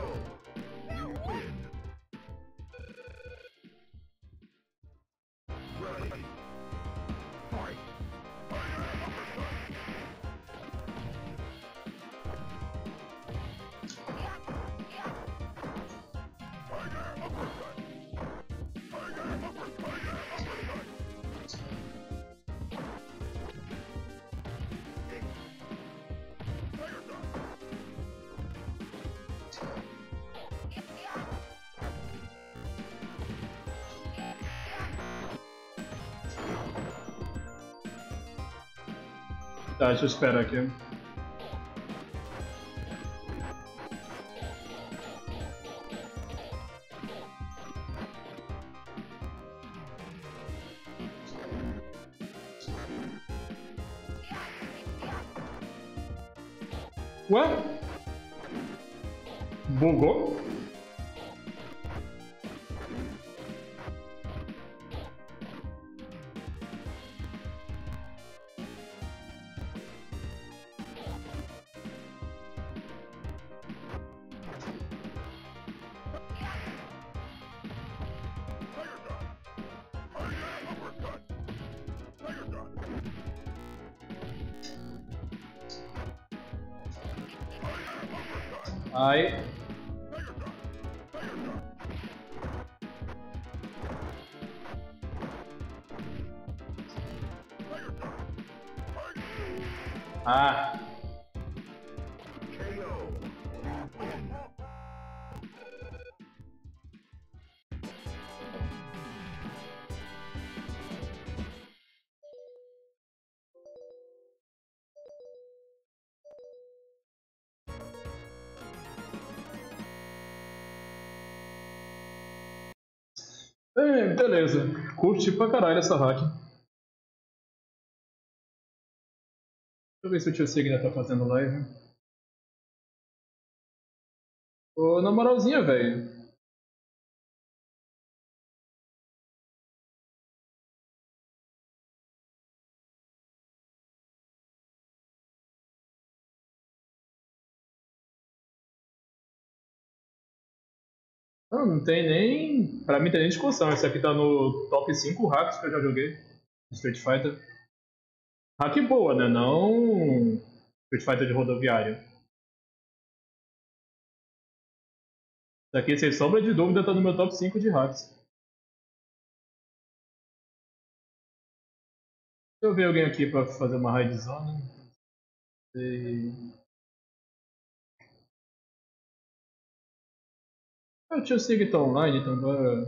Tá, deixa eu esperar aqui. Ué? Bugou? Ai. Ah. É, beleza. Curti pra caralho essa hack. Deixa eu ver se o tio Sig ainda tá fazendo live. Ô, na moralzinha, velho. Não, não tem nem. Pra mim tem nem discussão. Esse aqui tá no top cinco hacks que eu já joguei. Street Fighter. Hack boa, né? Não. Street Fighter de rodoviária. Isso aqui, sem sombra de dúvida, tá no meu top cinco de hacks. Deixa eu ver alguém aqui pra fazer uma raid zona. E... Ah, o tio Sig tá online, então bora.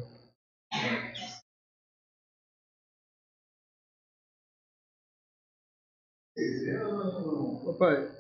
Papai.